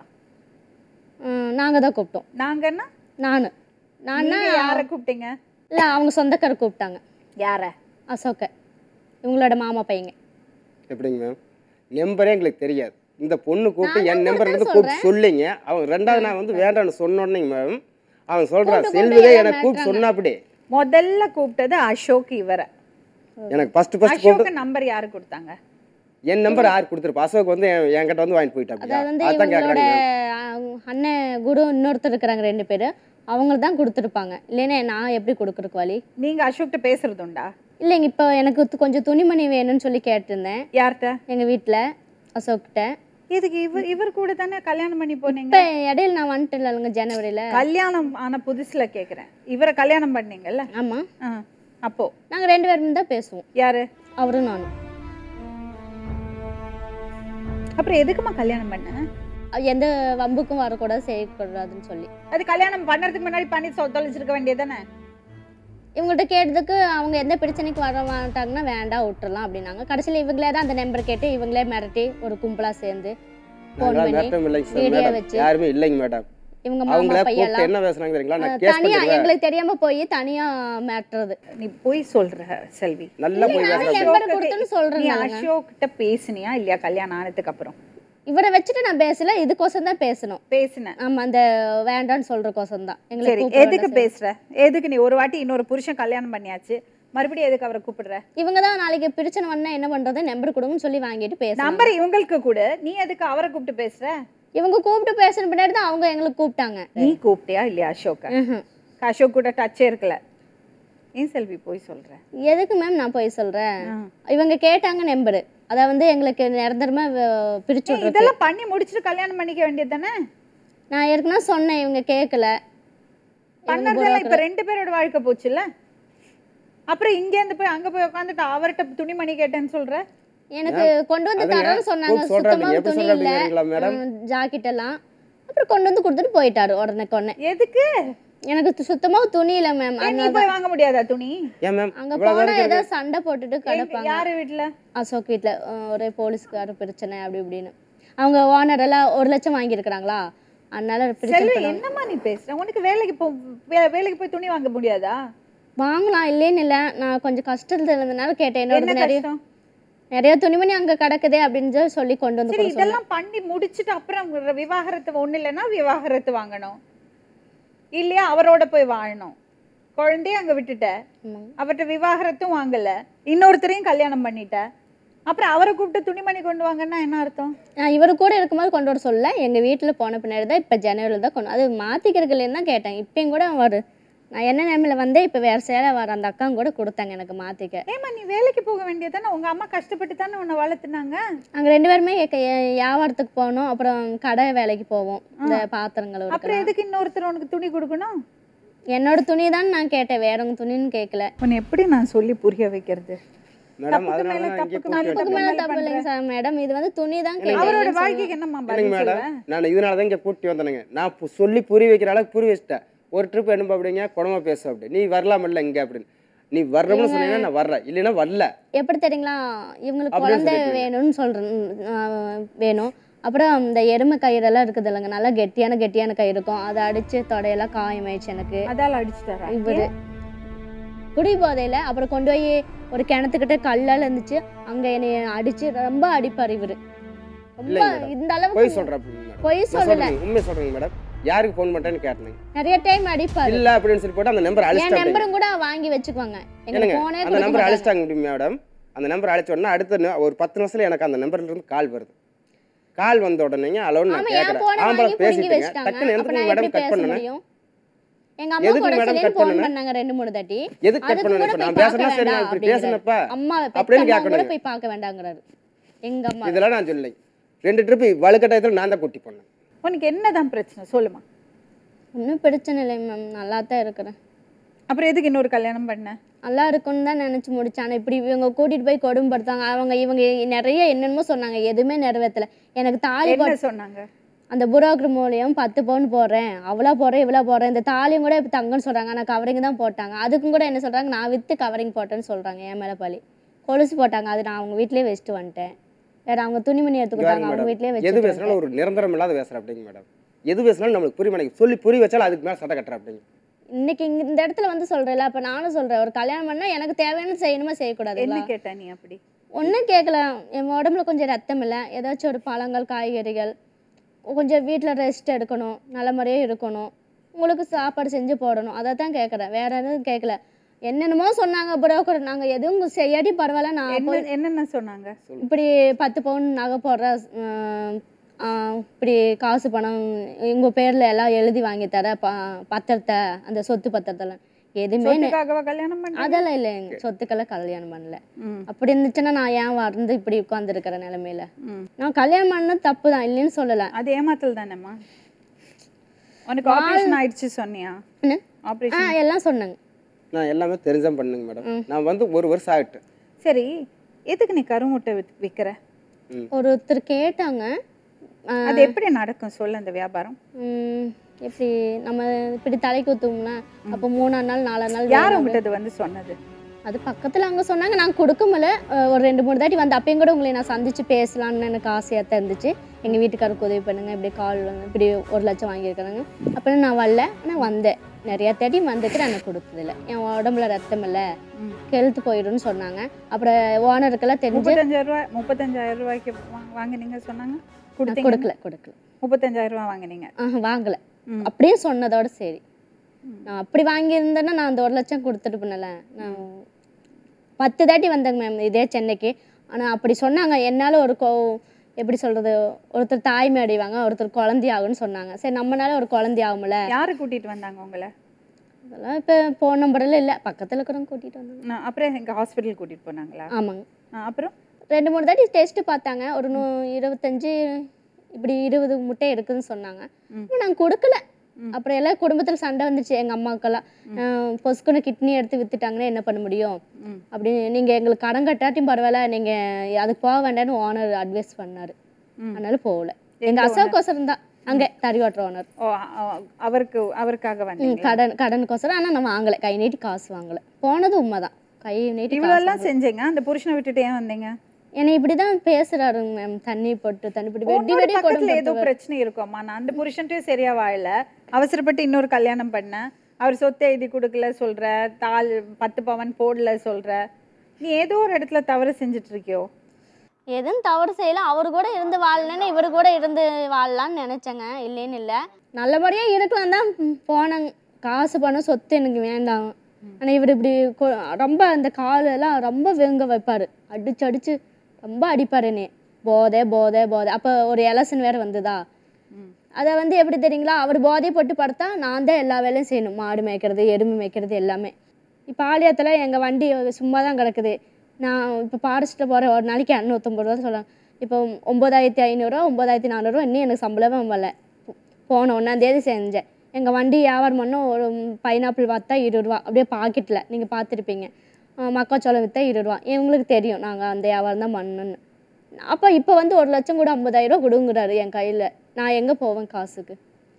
நாங்க தான் கூப்பிட்டோம். நாங்கன்னா நான் யாரை கூப்பிட்டீங்க? இல்ல அவங்க சொந்தக்காரர் கூப்பிட்டாங்க. யார? அசோக, இவங்களோட மாமா பையங்க. எப்படிங்க மேம்? நம்பரே எங்களுக்கு தெரியாது. இந்த பொண்ணு கூப்பிட்டு என் நம்பர்ல இருந்து கூப்பிட்டு சொல்லிங்க. அவங்க ரெண்டாவது நான் வந்து வேண்டாம்னு சொன்னோன்னே மேம் அவன் சொல்றான் செல்வியே எனக்கு கூப்பிட்டு சொன்னா. அப்படி முதல்ல கூப்பிட்டது அசோக் இவரை. எனக்கு ஃபர்ஸ்ட் அசோக் நம்பர் யாரு கொடுத்தாங்க? என் நம்பர் யார் கொடுத்துருப்பா? அசோக் வந்து என்கிட்ட வந்து வாங்கிட்டு போயிட்டாங்க. அதான் இவங்களோட அண்ணன் குரு இன்னொருத்தர் இருக்கிறாங்க 2 பேர். அவங்க தான் கொடுத்துருப்பாங்க. இல்லைன்னா நான் எப்படி கொடுக்குறக்கு வழி? நீங்க அசோக்கிட்ட பேசுறது உண்டா? இல்லைங்க, இப்போ எனக்கு கொஞ்சம் துணிமணி வேணும்னு சொல்லி கேட்டிருந்தேன். யார்கிட்ட? எங்க வீட்டில் அசோக்கிட்ட. இதுக்கு இவர் கூட தானே கல்யாணம் பண்ணி போனீங்க. இப்போ இடையில நான் வந்துட்டேன் இல்லைங்க, ஜனவரியில். கல்யாணம் ஆன புதுசுல கேட்குறேன். இவரை கல்யாணம் பண்ணீங்கல்ல? ஆமா. அப்போ நாங்கள் 2 பேரும் தான் பேசுவோம். யாரு? அவரும் நானும். அப்புறம் எதுக்குமா கல்யாணம் பண்ண? எந்த வம்புக்கும் வரக்கூடாது, செய்யக்கூடாதுன்னு சொல்லி. அது கல்யாணம் பண்ணுறதுக்கு முன்னாடி பண்ணி தொலைச்சிருக்க வேண்டியதானே? இவங்கள்ட்ட கேட்டதுக்கு அவங்க எந்த பிரச்சனைக்கு வர மாட்டாங்கன்னா வேண்டாம் விட்டுறலாம் அப்படின்னாங்க. கடைசியில் இவங்களே தான் அந்த நம்பர் கேட்டு இவங்களே மிரட்டி ஒரு கும்பலா சேர்ந்து ஃபோன் பண்ணி வீடியோ வச்சு. யாருமே இல்லைங்க மேடம். இவங்க மாமா பையெல்லாம் என்ன பேசுறாங்க தெரியுங்களா? நான் கேஸ் தனியா எங்களுக்கு தெரியாம போய் தனியா மிரட்டுறது. நீ போய் சொல்ற செல்வி. நல்லா போய் நம்பர் கொடுத்துன்னு சொல்றேன். நீ அசோக் கிட்ட பேசினியா இல்லையா கல்யாணம் ஆனதுக்கு அப்புறம்? இவரை வச்சுட்டு நான் பேசல, இதுக்கோசம் தான் பேசணும். பேசினேன். ஆமா, அந்த வேண்டான்னு சொல்றதுக்கோசம் தான். சரி, எதுக்கு பேசுற? எதுக்கு நீ ஒரு வாட்டி இன்னொரு புருஷன் கல்யாணம் பண்ணியாச்சு, மறுபடியும் எதுக்கு அவரை கூப்பிடுற? இவங்க தான் நாளைக்கு பிரச்சனை வந்தா என்ன பண்றது, நம்பர் கொடுங்கன்னு சொல்லி வாங்கிட்டு பேச. நம்பர் இவங்களுக்கு கூட, நீ எதுக்கு அவரை கூப்பிட்டு பேசுற? இவங்க கூப்பிட்டு பேசுன பின்னாடி தான் அவங்க எங்களுக்கு கூப்பிட்டாங்க. நீ கூப்பிட்டியா இல்லையா அசோக்? அசோக் கூட டச்சே இருக்கல. ஏன் செல்வி போய் சொல்ற? எதுக்கு மேம் நான் போய் சொல்றேன்? இவங்க கேட்டாங்க நம்பரு, அத வந்து எங்களுக்கு நிரந்தரமா பிரிச்சு விடுறது. இதெல்லாம் பண்ணி முடிச்சிட்டு கல்யாணம் பண்ணிக்க வேண்டியது தானே? நான் ஏற்கனவே சொன்னேன், இவங்க கேட்கல. பண்ணறதெல்லாம் இப்ப 2 பேரோட வாழ்க்கை போச்சுல்ல. அப்புறம் இங்க இருந்து போய் அங்க போய் உட்கார்ந்துட்டு அவர்ட்ட துணிமணி கேட்டேன்னு சொல்ற. எனக்கு கொண்டு வந்து தரேன்னு சொன்னாங்க. சுத்தமா துணி இல்ல, ஜாக்கெட் எல்லாம். அப்புறம் கொண்டு வந்து கொடுத்துட்டு போயிட்டாரு உடனே. எதுக்கு? எனக்கு சுத்தமா துணி இல்ல மேம். நீ போய் வாங்க முடியாதா துணி? ஏன் மேம் அங்க போனா ஏதோ சண்டை போட்டுட்டு கிடப்பாங்க. யார் வீட்ல? அசோக் வீட்ல. ஒரே போலீஸ்கார பிரச்சனை அப்படி இப்படின்னு. அவங்க ஓனர் எல்லாம் 1 லட்சம் வாங்கி இருக்காங்களா, அதனால பிரச்சனை. என்னம்மா நீ பேசுற? உனக்கு வேலைக்கு போய் துணி வாங்க முடியாதா? வாங்கலாம், இல்லேன்னு இல்ல. நான் கொஞ்சம் கஷ்டத்துல இருந்தனால கேட்டேன். என்னோட நிறைய துணிமணி அங்க கிடக்குதே அப்படின்னு சொல்லி கொண்டு வந்து. இதெல்லாம் பண்ணி முடிச்சுட்டு அப்புறம் விவாகரத்து ஒண்ணு இல்லைன்னா விவாகரத்து வாங்கணும் இல்லையா? அவரோட போய் வாழணும். குழந்தைய அங்க விட்டுட்ட, அவர்கிட்ட விவாகரத்தும் வாங்கல, இன்னொருத்தரையும் கல்யாணம் பண்ணிட்ட, அப்புறம் அவரை கூப்பிட்டு துணிமணி கொண்டு வாங்கன்னா என்ன அர்த்தம்? இவரு கூட இருக்கும்போது கொண்டு வர சொல்ல, எங்க வீட்டுல போன பின்னாடி தான் இப்ப ஜனவரில தான் கொண்டு, அது மாத்திக்கிறதுலேன்னு தான் கேட்டேன். இப்பயும் கூட வரு நான் என்ன நேமில வந்தே இப்போ வேற சேலை வர அந்த அக்கா கூட கொடுத்தாங்க எனக்கு மாத்திக்க. ஏமா நீ வேலைக்கு போக வேண்டியதானே? உங்க அம்மா கஷ்டப்பட்டு தானே உன்னை வளர்த்துனாங்க. அங்க 2 பேருமே வியாபாரத்துக்கு போனோம், அப்புறம் கடை வேலைக்கு போவோம், இந்த பாத்திரங்கள். அப்புறம் எதுக்கு இன்னொருத்தர் உனக்கு துணி கொடுக்கணும்? என்னோட துணி தான் நான் கேட்டேன், வேற உங்க துணின்னு கேட்கல. உன்னை எப்படி நான் சொல்லி புரிய வைக்கிறது? மேடம் அதனால தப்புக்கு மேல தப்பு இல்லைங்க சார் மேடம். இது வந்து துணி தான் கேட்கல. அவரோட வாழ்க்கைக்கு என்னம்மா பதில் சொல்ல? நான் இதனால தான் இங்க கூட்டி வந்தேனுங்க. நான் சொல்லி புரிய வைக்கிற அளவுக்கு புரிய வச்சிட்டேன். ஒரு ட்ரிப் என்ன அப்படிங்க, குணமா பேச அப்படி, நீ வரலாம் இல்ல இங்க அப்படின்னு. நீ வர்றோம்னு சொன்னீங்கன்னா நான் வர்றேன், இல்லைன்னா வரல. எப்படி தெரியுங்களா, இவங்களுக்கு குழந்தை வேணும்னு சொல்றேன், வேணும். அப்புறம் இந்த எருமை கயிறெல்லாம் இருக்குது இல்லைங்க, நல்லா கெட்டியான கயிறு இருக்கும், அதை அடித்து தொடையெல்லாம் காயமாயிடுச்சு எனக்கு. அதால அடிச்சுட்டாரா இவர் குடி போதையில் அப்புறம் கொண்டு போய் ஒரு கிணத்துக்கிட்ட கல்லால் இருந்துச்சு, அங்கே என்னை அடித்து ரொம்ப அடிப்பார் இவர். ரொம்ப இந்த அளவுக்கு பொய் சொல்கிறேன். பொய் சொல்லலை, உண்மை சொல்கிறேங்க மேடம். யாருக்கு ஃபோன் பண்ணுறேன்னு கேட்டேன். நிறைய டைம் அடிப்பார். இல்லை அப்படின்னு சொல்லி போட்டு அந்த நம்பர் என் அழிச்சிட்டாங்க. நம்பரும் கூட வாங்கி வச்சுக்குவாங்க. எங்களுக்கு ஃபோனே அந்த நம்பர் அழிச்சிட்டாங்க மேடம். அந்த நம்பர் அழிச்ச உடனே அடுத்த ஒரு 10 நிமிஷத்துல எனக்கு அந்த நம்பர்ல இருந்து கால் வருது. கால் வந்த உடனே அலோன்னு நான் கேட்குறேன். ஆம்பளை பேசிட்டீங்க, டக்குன்னு எதுக்கு மேடம் கட் பண்ணணும்? எங்க அம்மா கூட சொல்லி ஃபோன் பண்ணாங்க 2-3 தட்டி. எதுக்கு கட் பண்ணணும்? நான் பேசணும், சரி நான் இப்படி பேசணும்ப்பா அம்மா அப்படின்னு கேட்கணும். போய் பார்க்க வேண்டாங்கறாரு எங்க அம்மா. இதெல்லாம் நான் சொல்லலை. 2 ட்ரிப் வலுக்கட்டாயத்தில் நான் தான் கூட்டி போனேன். உனக்கு என்னதான் பிரச்சனை சொல்லுமா? ஒன்றும் பிரச்சனை இல்லை மேம், நல்லா தான் இருக்கிறேன். அப்புறம் எதுக்கு இன்னொரு கல்யாணம் பண்ண? நல்லா இருக்குன்னு தான் நினச்சி முடிச்சேன். ஆனால் இப்படி இவங்க கூட்டிகிட்டு போய் கொடுமைப்படுத்தாங்க. இவங்க நிறைய என்னென்னமோ சொன்னாங்க, எதுவுமே நிறைவேற்றலை. எனக்கு தாலி சொன்னாங்க, அந்த புரோக்கர் மூலியம் 10 பவுன் போடுறேன், அவ்வளோ போடுறேன், இவ்வளோ போடுறேன், இந்த தாலியும் கூட இப்போ தங்கன்னு சொல்கிறாங்க, ஆனால் கவரிங் தான் போட்டாங்க. அதுக்கும் கூட என்ன சொல்கிறாங்க, நான் விற்று கவரிங் போட்டேன்னு சொல்கிறாங்க. என் மேலே பழி. கொலுசு போட்டாங்க, அது நான் அவங்க வீட்டிலேயே வச்சுட்டு வந்துட்டேன். வேறு அவங்க துணிமணி எடுத்துக்கிட்டாங்க, அவங்க வீட்டிலேயே வச்சு. எது பேசினாலும் ஒரு நிரந்தரம் இல்லாத பேசுகிறேன் அப்படிங்க மேடம். எது பேசினாலும் நம்மளுக்கு புரிய சொல்லி புரிய வச்சாலும் அதுக்கு மேலே சட்டை கட்டுற அப்படிங்க. இன்னைக்கு இந்த இடத்துல வந்து சொல்கிறேன், அப்போ நானும் சொல்கிறேன், ஒரு கல்யாணம் பண்ணால் எனக்கு தேவையான செய்யணுமா செய்யக்கூடாது. என்ன கேட்டா நீ? அப்படி ஒன்றும் கேட்கல. என் உடம்புல கொஞ்சம் ரத்தம் இல்லை, ஏதாச்சும் ஒரு பழங்கள் காய்கறிகள், கொஞ்சம் வீட்டில் ரெஸ்ட் எடுக்கணும், நல்ல முறையாக இருக்கணும், உங்களுக்கு சாப்பாடு செஞ்சு போடணும், அதை தான் கேட்குறேன். வேற எதுவும் கேட்கல. என்னென்னமோ சொன்னாங்க புரோக்கர், நாங்கள் எதுவும் செய்யாட்டி பரவாயில்ல. நான் என்னென்ன சொன்னாங்க? இப்படி 10 பவுன் நகை போடுற, இப்படி காசு பணம் உங்கள் பேரில் எல்லாம் எழுதி வாங்கி தர, பத்திரத்தை, அந்த சொத்து பத்திரத்தெல்லாம் எதுவுமே கல்யாணம் பண்ண அதெல்லாம் இல்லை. சொத்துக்கெல்லாம் கல்யாணம் பண்ணல. அப்படி இருந்துச்சுன்னா நான் ஏன் வந்து இப்படி உட்காந்துருக்கிற நிலைமையில? நான் கல்யாணம் பண்ண தப்பு தான், இல்லைன்னு சொல்லலை. அது ஏமாத்தல் தானேம்மா. உனக்கு ஆபரேஷன் ஆயிடுச்சு சொன்னியா? ஆப்ரேஷன் எல்லாம் சொன்னாங்க. நான் எல்லாமே தெரிஞ்சால் பண்ணுங்க மேடம். நான் வந்து 1 வருஷம் ஆகிட்டு. சரி, எதுக்கு நீ கருமுட்டை விற்கிற? ஒருத்தர் கேட்டாங்க. அது எப்படி நடக்கும் சொல்ல அந்த வியாபாரம்? எப்படி நம்ம இப்படி தலைக்கு ஊற்றுவோம்னா, அப்போ 3ஆம் நாள் 4ஆம் நாள். யார் உங்கள்கிட்ட வந்து சொன்னது? அது பக்கத்தில் அங்கே சொன்னாங்க. நாங்கள் கொடுக்கமில்ல. ஒரு 2-3 தாட்டி வந்து அப்பயும் கூட உங்களை நான் சந்திச்சு பேசலான்னு எனக்கு ஆசையாக தான் இருந்துச்சு. எங்கள் வீட்டுக்காரருக்கு உதவி பண்ணுங்க, இப்படி கால் இப்படி 1 லட்சம் வாங்கியிருக்கிறாங்க அப்படின்னு நான் வரல. ஆனால் வந்தேன், நிறையா தேடி வந்துட்டு எனக்கு கொடுத்ததில்ல. என் உடம்புல ரத்தம் இல்லை, கெழுத்து போயிடும்னு சொன்னாங்க. அப்புறம் ஓனருக்கெல்லாம் தெரிஞ்சு 35,000 ரூபாய்க்கு வாங்கினீங்க சொன்னாங்க. கொடுக்கல 35,000 ரூபா வாங்கினீங்க? வாங்கலை. அப்படியே சொன்னதோட சரி. நான் அப்படி வாங்கியிருந்தேன்னா நான் அந்த 1 லட்சம் கொடுத்துட்டு பண்ணல. நான் 10 தாட்டி வந்தேங்க மேம் இதே சென்னைக்கு. ஆனால் அப்படி சொன்னாங்க. என்னால் ஒரு எப்படி சொல்கிறது, ஒருத்தர் தாய்மை அடைவாங்க, ஒருத்தர் குழந்தை ஆகுன்னு சொன்னாங்க. சரி, நம்மளால ஒரு குழந்தை ஆகும்ல. யாரு கூட்டிகிட்டு வந்தாங்க உங்களை? அதெல்லாம் இப்போ ஃபோன் நம்பரெல்லாம் இல்லை, பக்கத்தில் இருக்கிறவங்க கூட்டிகிட்டு வந்தாங்க. அப்புறம் எங்கள் ஹாஸ்பிட்டல் கூட்டிகிட்டு போனாங்களா? ஆமாங்க. அப்புறம் 2-3 தாட்டி டெஸ்ட்டு பார்த்தாங்க. ஒரு 25 இப்படி 20 முட்டை இருக்குதுன்னு சொன்னாங்க. நாங்கள் கொடுக்கல. அப்புறம் எல்லாம் குடும்பத்தில் சண்டை வந்துச்சு எங்கள் அம்மாவுக்கெல்லாம். பொசுக்குன்னு கிட்னி எடுத்து வித்துட்டாங்கன்னா என்ன பண்ண முடியும் அப்படின்னு. நீங்கள் எங்களுக்கு கடன் கட்டாட்டியும் பரவாயில்ல, நீங்கள் அதுக்கு போக வேண்டாம்னு ஓனர் அட்வைஸ் பண்ணார். அதனால போகல. எங்கள் அசோக்கோசரம் தான் அங்கே தறி ஓட்டுற ஓனர். அவருக்காக வந்து கடனுக்கோசரம். ஆனால் நான் வாங்கலை, கை நீட்டி காசு வாங்கலை. போனது உண்மைதான், கை நீட்டி. இவ்வளோலாம் செஞ்சீங்க, அந்த புருஷனை விட்டுட்டு ஏன் வந்தீங்க? என்னை இப்படிதான் பேசுறாருங்க மேம். தண்ணி போட்டு வெடி பக்கத்துல ஏதோ பிரச்சனை இருக்கும்மா. நான் அந்த புருஷன்ட்டையும் சரியா வாழல, அவசரப்பட்டு இன்னொரு கல்யாணம் பண்ணேன். அவர் சொத்தை எழுதி கொடுக்கல சொல்ற, 10 பவன் போடல சொல்ற. நீ ஏதோ ஒரு இடத்துல தவறு செஞ்சுட்டு இருக்கியோ? எதுவும் தவறு செய்யல. அவரு கூட இருந்து வாழலன்னு இவரு கூட இருந்து வாழலான்னு நினைச்சேங்க, இல்லைன்னு இல்லை. நல்லபடியாக இருக்கலாம் தான் போனேங்க. காசு பணம் சொத்து எனக்கு வேண்டாம். ஆனால் இவர் இப்படி ரொம்ப அந்த காலெல்லாம் ரொம்ப வெங்க வைப்பார், அடிச்சு ரொம்ப அடிப்பார் என்னை. போதை போதை போதை. அப்போ ஒரு எலெக்ஷன் வேறு வந்ததா, அதை வந்து எப்படி தெரியுங்களா, அவர் போதையை போட்டு படுத்தா நான் தான் எல்லா வேலையும் செய்யணும். மாடு மேய்க்கிறது, எருமை மேய்க்கிறது எல்லாமே. இப்போ ஆலயத்தில் எங்கள் வண்டி சும்மா தான் கிடக்குது. நான் இப்போ பாரிஸ்ட்டில் போகிறேன், ஒரு நாளைக்கு 250 ரூபா சொல்லுவாங்க. இப்போ 9,500 9,400 இன்னும் எனக்கு சம்பளமே வரல. போன 1ஆம் தேதி செஞ்சேன். எங்கள் வண்டி வியாபாரம் பண்ணோம். ஒரு பைனாப்பிள் பார்த்தா 20 ரூபா, அப்படியே பாக்கெட்டில் நீங்கள் பார்த்துருப்பீங்க. மக்காச்சோளம் விற்றா 20 ரூபா. இவங்களுக்கு தெரியும் நாங்கள் அந்த வியாபாரம் தான் பண்ணணுன்னு. அப்போ இப்போ வந்து 1 லட்சம் கூட 50,000 ரூபா கொடுங்குறாரு என் கையில். நான் எங்கே போவேன் காசுக்கு?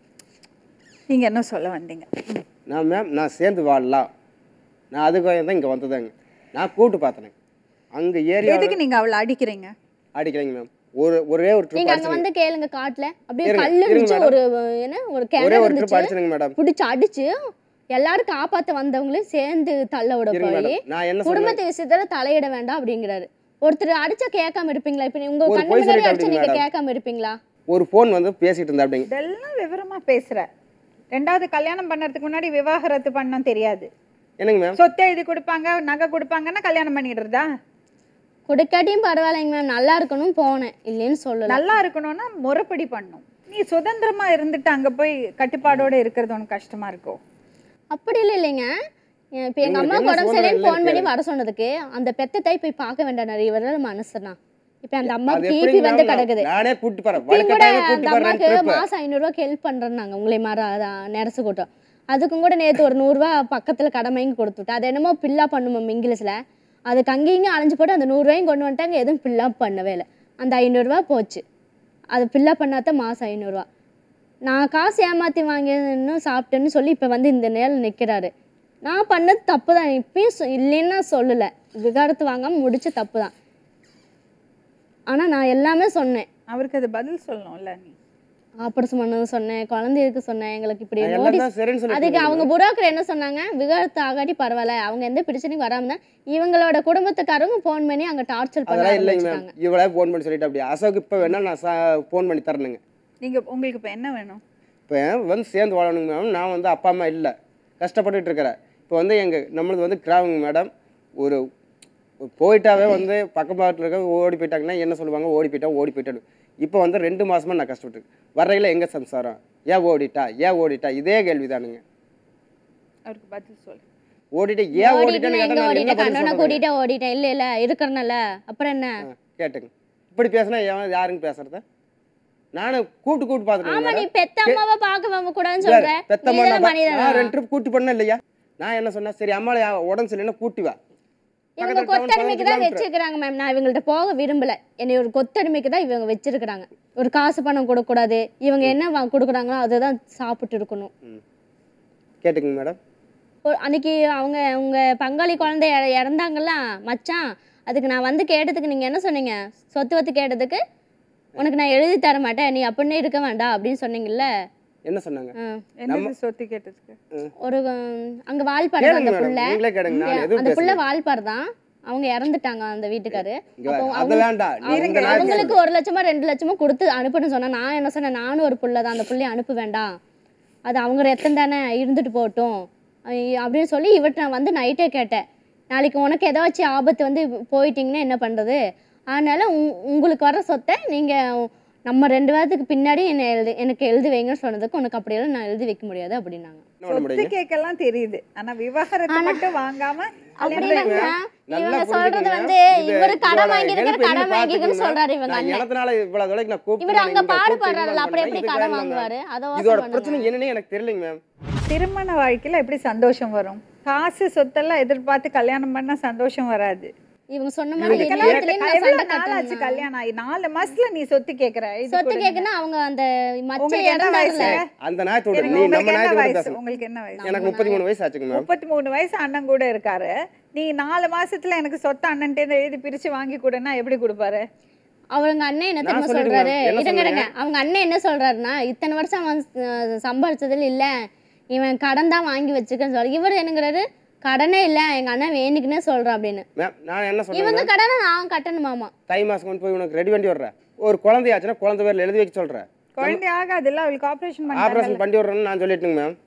நீங்கள் என்ன சொல்ல வந்தீங்க? நான் சேர்ந்து வாழலாம், நான் அதுக்காக தான் இங்கே வந்ததாங்க. நான் கூட்டு பார்த்தேங்க அங்கே ஏரியா. எதுக்கு நீங்கள் அவளை அடிக்கிறீங்க? அடிக்கிறீங்க மேம். ஒரே ஒரு ட்ரிப் நீங்க அங்க வந்து கேளுங்க காட்டுல அப்படியே இருங்க, கல்லு இருங்க இருந்துச்சு, madam. ஒரு என்ன ஒரு ஒரே கிணறு ஒரு ட்ரிப் இருந்துச்சு, அடிச்சிருங்க மேடம். பிடிச்சு அடிச்சு எல்லாரும் காப்பாத்த வந்தவங்களையும் சேர்ந்து தள்ள விட இருங்க போய் மேடம், நான் என்ன சொன்னேன், குடும்பத்து விஷயத்துல தலையிட வேண்டாம் அப்படிங்கிறாரு. ஒருத்தர் அடிச்சா கேட்காம இருப்பீங்களா? இப்ப உங்க ஒரு கண்ணு பொய் முன்னாடி சொல்லிட்டு அடிச்சா நீங்க அப்படிங்க கேட்காம இருப்பீங்களா? ஒரு ஃபோன் வந்து பேசிட்டு இருந்தா அப்படிங்க. இதெல்லாம் விவரமா பேசுற. ரெண்டாவது கல்யாணம் பண்ணறதுக்கு முன்னாடி விவாகரத்து பண்ணணும் தெரியாது. என்னங்க மேம்? சொத்தை எழுதி கொடுப்பாங்க, நகை கொடுப்பாங்கன்னா கல்யாணம் பண்ணிடுறதா? கொடுக்காட்டியும் பரவாயில்லைங்க மேம், நல்லா இருக்கணும் போனேன், இல்லைன்னு சொல்லல. நல்லா இருக்கணும்னா முறைப்படி பண்ணும். நீ சுதந்திரமா இருந்துட்டு அங்க போய் கட்டுப்பாடோட இருக்கிறது உனக்கு கஷ்டமா இருக்கும். அப்படி இல்லைங்க. இப்போ எங்க உங்களுக்கு அம்மா என்ன உடம்பு சூழ்நிலை சரியில்லைன்னு ஃபோன் பண்ணி இருக்கு? வர சொன்னதுக்கு அந்த பெத்த தாய் போய் பார்க்க வேண்டாம், நிறைய பேர் மனசுனா. இப்போ அந்த அது அம்மாவுக்கு எப்படி டிபி வந்து மேம்? கிடக்குது. நானே கூட்டி போறேன், இப்பயும் கூட வலுக்கட்டாயமா அந்த கூட்டி போறேன் அம்மாவுக்கு ட்ரிப். மாசம் 500 ரூபாய்க்கு ஹெல்ப் பண்றேன்னாங்க, உங்களை மாதிரி நெரசு கூட்டம். அதுக்கும் கூட நேற்று ஒரு 100 ரூபா பக்கத்துல கடமைங்க கொடுத்துட்டேன். அது என்னமோ பில்லா பண்ணுமோ இங்கிலீஷ்ல, அதுக்கு அங்கேயும் அலைஞ்சு போட்டு அந்த 100 ரூபாயும் கொண்டு வந்துட்டாங்க, எதுவும் பில்லா பண்ணவே இல்லை. அந்த 500 ரூபா போச்சு, அது பில்லா பண்ணாதான் மாசம் 500 ரூபா. நான் காசு ஏமாத்தி வாங்கின்னு சாப்பிட்டேன்னு சொல்லி இப்போ வந்து இந்த நேரில் நிற்கிறாரு. நான் பண்ணது தப்பு தான், இப்பயும் இல்லைன்னா சொல்லலை, விகாரத்து வாங்காமல் முடிச்ச தப்பு தான். ஆனால் நான் எல்லாமே சொன்னேன். அவருக்கு அது பதில் சொல்லணும்ல. நீ ஆப்ரேஷன் பண்ணது சொன்னேன், குழந்தைக்கு சொன்னேன், எங்களுக்கு இப்படி நான் எல்லாம் நோட்டீஸ். தான் சரின்னு அதுக்கு சொல்லிட்டு அவங்க புரோக்கர் என்ன சொன்னாங்க, விகாரத்து ஆகாட்டி பரவாயில்ல, அவங்க எந்த பிரச்சனையும் வராமல் தான் இவங்களோட குடும்பத்துக்காரங்க ஃபோன் பண்ணி அங்கே டார்ச்சர் பண்ண அதெல்லாம் இல்லைங்க மேம். ஆரம்பிச்சிட்டாங்க. இவளே ஃபோன் பண்ணி சொல்லிட்டு அப்படியே அசோக் இப்போ வேணா நான் ஃபோன் பண்ணி தரணுங்க. நீங்க உங்களுக்கு இப்போ என்ன வேணும்? இப்போ வந்து சேர்ந்து வாழணுங்க மேம். நான் வந்து அப்பா அம்மா இல்லை, கஷ்டப்பட்டுட்டு இருக்கிறேன். இப்போ வந்து நம்மளுக்கு வந்து கிராமங்க மேடம். ஒரு போயிட்டாவே வந்து பக்கப்பாட்டில் இருக்க ஓடி போயிட்டாங்கன்னா என்ன சொல்லுவாங்க, ஓடி போயிட்டான்னு. இப்போ வந்து 2 மாசமா நான் கஷ்டப்பட்டு வர்றையில் எங்கே சம்சாரம், ஏன் ஓடிட்டா இதே கேள்வி தானுங்க. அவருக்கு பதில் சொல்லு. ஓடிட்டு ஏன் ஓடிட்டான்னு ஓடிட்டேன், எங்க கேட்டால் நான் என்ன ஓடிட்டேன், பதில் கண்ணனை சொல்றேன்? கூட்டிகிட்டே ஓடிட்டேன். இல்லை இல்லை இருக்கிறனால அப்புறம் என்ன? கேட்டுங்க. இப்படி பேசினா யாருங்க பேசுறது? நானும் கூப்பிட்டு ஆமா, பார்த்துருக்கேன். நீ பெத்த அம்மாவை பார்க்க கூடாதுன்னு சொல்ற. பெத்த நீ தானே மனிதனா? நான் 2 ட்ரிப் கூட்டி பண்ண இல்லையா? நான் என்ன சொன்னேன், சரி அம்மாவை உடம்பு சரியில்லைன்னா கூட்டி வா. இவங்க கொத்தடிமைக்கு தான் வச்சிருக்காங்க மேம். நான் இவங்கள்ட்ட போக விரும்பல. என்னை ஒரு கொத்தடிமைக்கு தான் இவங்க வச்சிருக்கிறாங்க. ஒரு காசு பணம் கொடுக்கூடாது, இவங்க என்ன கொடுக்குறாங்களோ அதை தான் சாப்பிட்டு இருக்கணும். கேட்டுக்குங்க மேடம். அன்னைக்கு உங்க பங்காளி குழந்தை இறந்தாங்கல்ல மச்சான், அதுக்கு நான் வந்து கேட்டதுக்கு நீங்க என்ன சொன்னீங்க? சொத்து கேட்டதுக்கு உனக்கு நான் எழுதி தர மாட்டேன், நீ அப்படின்னு இருக்க வேண்டாம் அப்படின்னு சொன்னீங்கல்ல. என்ன சொன்னாங்க? என்ன சொத்து கேட்டதுக்கு? ஒரு அங்க வால்பாடு அந்த புள்ள, நீங்களே கேளுங்க, நான் எதுவும் அந்த புள்ள பேசல. வால்பாடு தான். அவங்க இறந்துட்டாங்க அந்த வீட்டுக்காரு. இங்க வா, அது வேண்டாம். அவங்களுக்கு 1 லட்சமோ 2 லட்சமோ கொடுத்து அனுப்புன்னு சொன்னா, நான் என்ன சொன்னேன், நானும் ஒரு புள்ள தான், அந்த புள்ளைய அனுப்ப வேண்டாம், அது அவங்க ரத்தம் தானே, இருந்துட்டு போகட்டும் அப்படின்னு சொல்லி இவர்கிட்ட நான் வந்து நைட்டே கேட்டேன். நாளைக்கு உனக்கு ஏதாச்சும் ஆபத்து வந்து போயிட்டீங்கன்னா என்ன பண்றது, அதனால உங்களுக்கு வர சொத்தை நீங்க நம்ம 2 வாரத்துக்கு பின்னாடி எனக்கு எழுதி வைங்கன்னு சொன்னதுக்கு, உனக்கு அப்படியெல்லாம் நான் எழுதி வைக்க முடியாது அப்படின்னாங்க. சொத்து கேட்கலாம் தெரியுது, ஆனா விவாகரத்து மட்டும் வாங்காம அப்படின்னாங்க. நல்லா இவங்க சொல்றது புரிஞ்சுக்கங்க. வந்து இவரு கடன் வாங்கியிருக்கிற, கடன் வாங்கிக்கன்னு சொல்றாரு இவங்க நான் அண்ணன். எனத்துனால இவ்வளவு தூரம் நான் கூப்பிட்டு இவர் அங்க இங்க பாடுபடுறாருல, கூப்பிட்டு அப்புறம் எப்படி இதுக்கு கடன் வேண்டாம் வாங்குவாரு? மேம். அதை இதோட யோசனை பிரச்சனை பண்ணுங்க. என்னன்னே எனக்கு தெரியலைங்க மேம். திருமண வாழ்க்கையில எப்படி சந்தோஷம் வரும்? காசு சொத்தெல்லாம் எதிர்பார்த்து கல்யாணம் பண்ணா சந்தோஷம் வராது. இவங்க சொன்ன மாதிரி இதுக்கெல்லாம் எல்லாத்துலயும் நான் எவ்வளவு சண்டை நாள் ஆச்சு கட்டணும். கல்யாணம் ஆகி? 4 மாசத்துல நீ சொத்து கேக்குற? இது சொத்து கொடுங்க. கேக்குன்னா அவங்க அந்த மச்ச உங்களுக்கு என்ன இறந்தாருல, வயசு? அந்த நாயத்தோட எனக்கு நீ நம்ம உங்களுக்கு என்ன நாயத்தோட வயசு? பேசணும். உங்களுக்கு என்ன வயசு? எனக்கு 33 வயசு ஆச்சுங்க மேம். 33 வயசு அண்ணன் கூட இருக்காரு. நீ 4 மாசத்துல எனக்கு சொத்து அண்ணன்ட்டே இருந்து எழுதி பிரிச்சு வாங்கி கொடுன்னா எப்படி கொடுப்பாரு? அவங்க அண்ணன் என்ன நான் தெரியுமா சொல்லிடுவேன். சொல்றாரு, என்ன இருங்க சொல்றீங்க? அவங்க அண்ணன் என்ன சொல்றாருன்னா, இத்தனை வருஷம் அவன் சம்பாதிச்சதுல இல்ல, இவன் கடன் தான் வாங்கி வச்சிருக்கேன்னு சொல்ற. இவர் என்னங்கிறாரு, கடனே இல்ல எங்க அண்ணன் வேணுக்குன்னே சொல்றான் அப்படின்னு. மேம் நான் என்ன இவங்க சொல்றேன், கடனை நான் கட்டணுமாமா. தை மாசம் கொண்டு போய் உனக்கு ரெடி பண்ணி விடுறேன். ஒரு குழந்தையாச்சுன்னா குழந்தை பேர்ல எழுதி வைக்க சொல்றேன். குழந்தை ஆகாதுல்ல, அவளுக்கு ஆபரேஷன் ஆபரேஷன் பண்ணாங்க. பண்ணி விடுறேன்னு நான் சொல்லிட்டுங்க மேம்.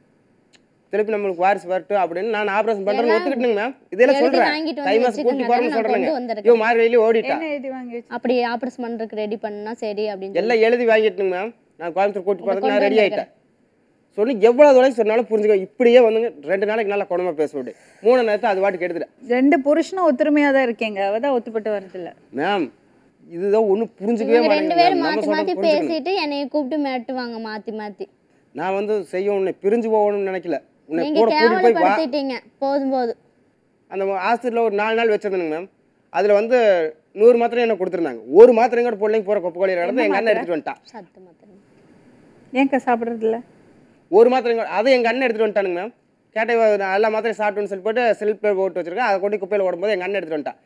திருப்பி நம்மளுக்கு வாரிசு வரட்டும் அப்படின்னு நான் ஆபரேஷன் பண்றேன்னு ஒத்துக்கிட்டுங்க மேம். இதெல்லாம் எழுதி சொல்றேன். வாங்கிட்டு தை வந்து மாசம் கூட்டி வச்சுக்கோங்க, போறேன்னு நான் சொல்றேங்க. கொண்டு வந்திருக்கேன். இவன் மார்கழியில ஓடிட்டா. என்ன எழுதி வாங்கி வச்சு? அப்படி ஆபரேஷன் பண்றதுக்கு ரெடி பண்ணா சரி அப்படின்னு சொல்லி. எல்லாம் எழுதி வாங்கிட்டுங்க மேம். நான் கோயம்புத்தூர் கூட்டி போறதுக்கு நான் கொண்டு ரெடி ஆயிட்டேன். சொல்லி எவ்வளவு தூரம் சொன்னாலும் புரிஞ்சுக்க. இப்படியே வந்துங்க 2 நாளைக்கு நல்லா குணமா பேச விட்டு 3 நேரத்தை அது வாட்டுக்கு எடுத்துட்டேன். 2 புருஷனும் ஒத்துமையா தான் இருக்கீங்க, அவதான் ஒத்துப்பட்டு வரது இல்ல. மேம் இதுதான் ஒன்றும் புரிஞ்சுக்கவே இவங்க 2 மாட்டேங்குது பேரும் மேம். நம்ம மாத்தி சொல்றது மாத்தி புரிஞ்சுக்கணும். பேசிட்டு என்னைய கூப்பிட்டு மிரட்டுவாங்க மாத்தி மாத்தி. நான் வந்து செய்ய உன்னை பிரிஞ்சு போகணும்னு நினைக்கல. உன்னை நீங்க கூட கூட்டிட்டு போய் வா. கேவலப்படுத்திட்டீங்க, போதும் போதும். அந்த ஹாஸ்பிட்டலில் ஒரு 4 நாள் வச்சிருந்தேங்க மேம். அதில் வந்து 100 மாத்திரை என்ன கொடுத்துருந்தாங்க. ஒரு மாத்திரை கூட பிள்ளைங்க போகிற கொப்பு கோழியில் நடந்து எங்கள் அண்ணன் எடுத்துகிட்டு வந்துட்டான். சத்து மாத்திரம். ஏன்க்கா சாப்பிடுறது இல்ல? ஒரு மாத்திரை அதை எங்கள் அண்ணன் எடுத்துகிட்டு வந்துட்டானுங்க மேம். கேட்ட நான் எல்லா மாத்திரையும் சாப்பிட்டுன்னு சொல்லி போட்டு செல்ஃப் போட்டு வச்சிருக்கேன். அதை கொண்டு குப்பையில் ஓடும்போது எங்கள் அண்ணன் எடுத்துகிட்டு வந்துட்டான்.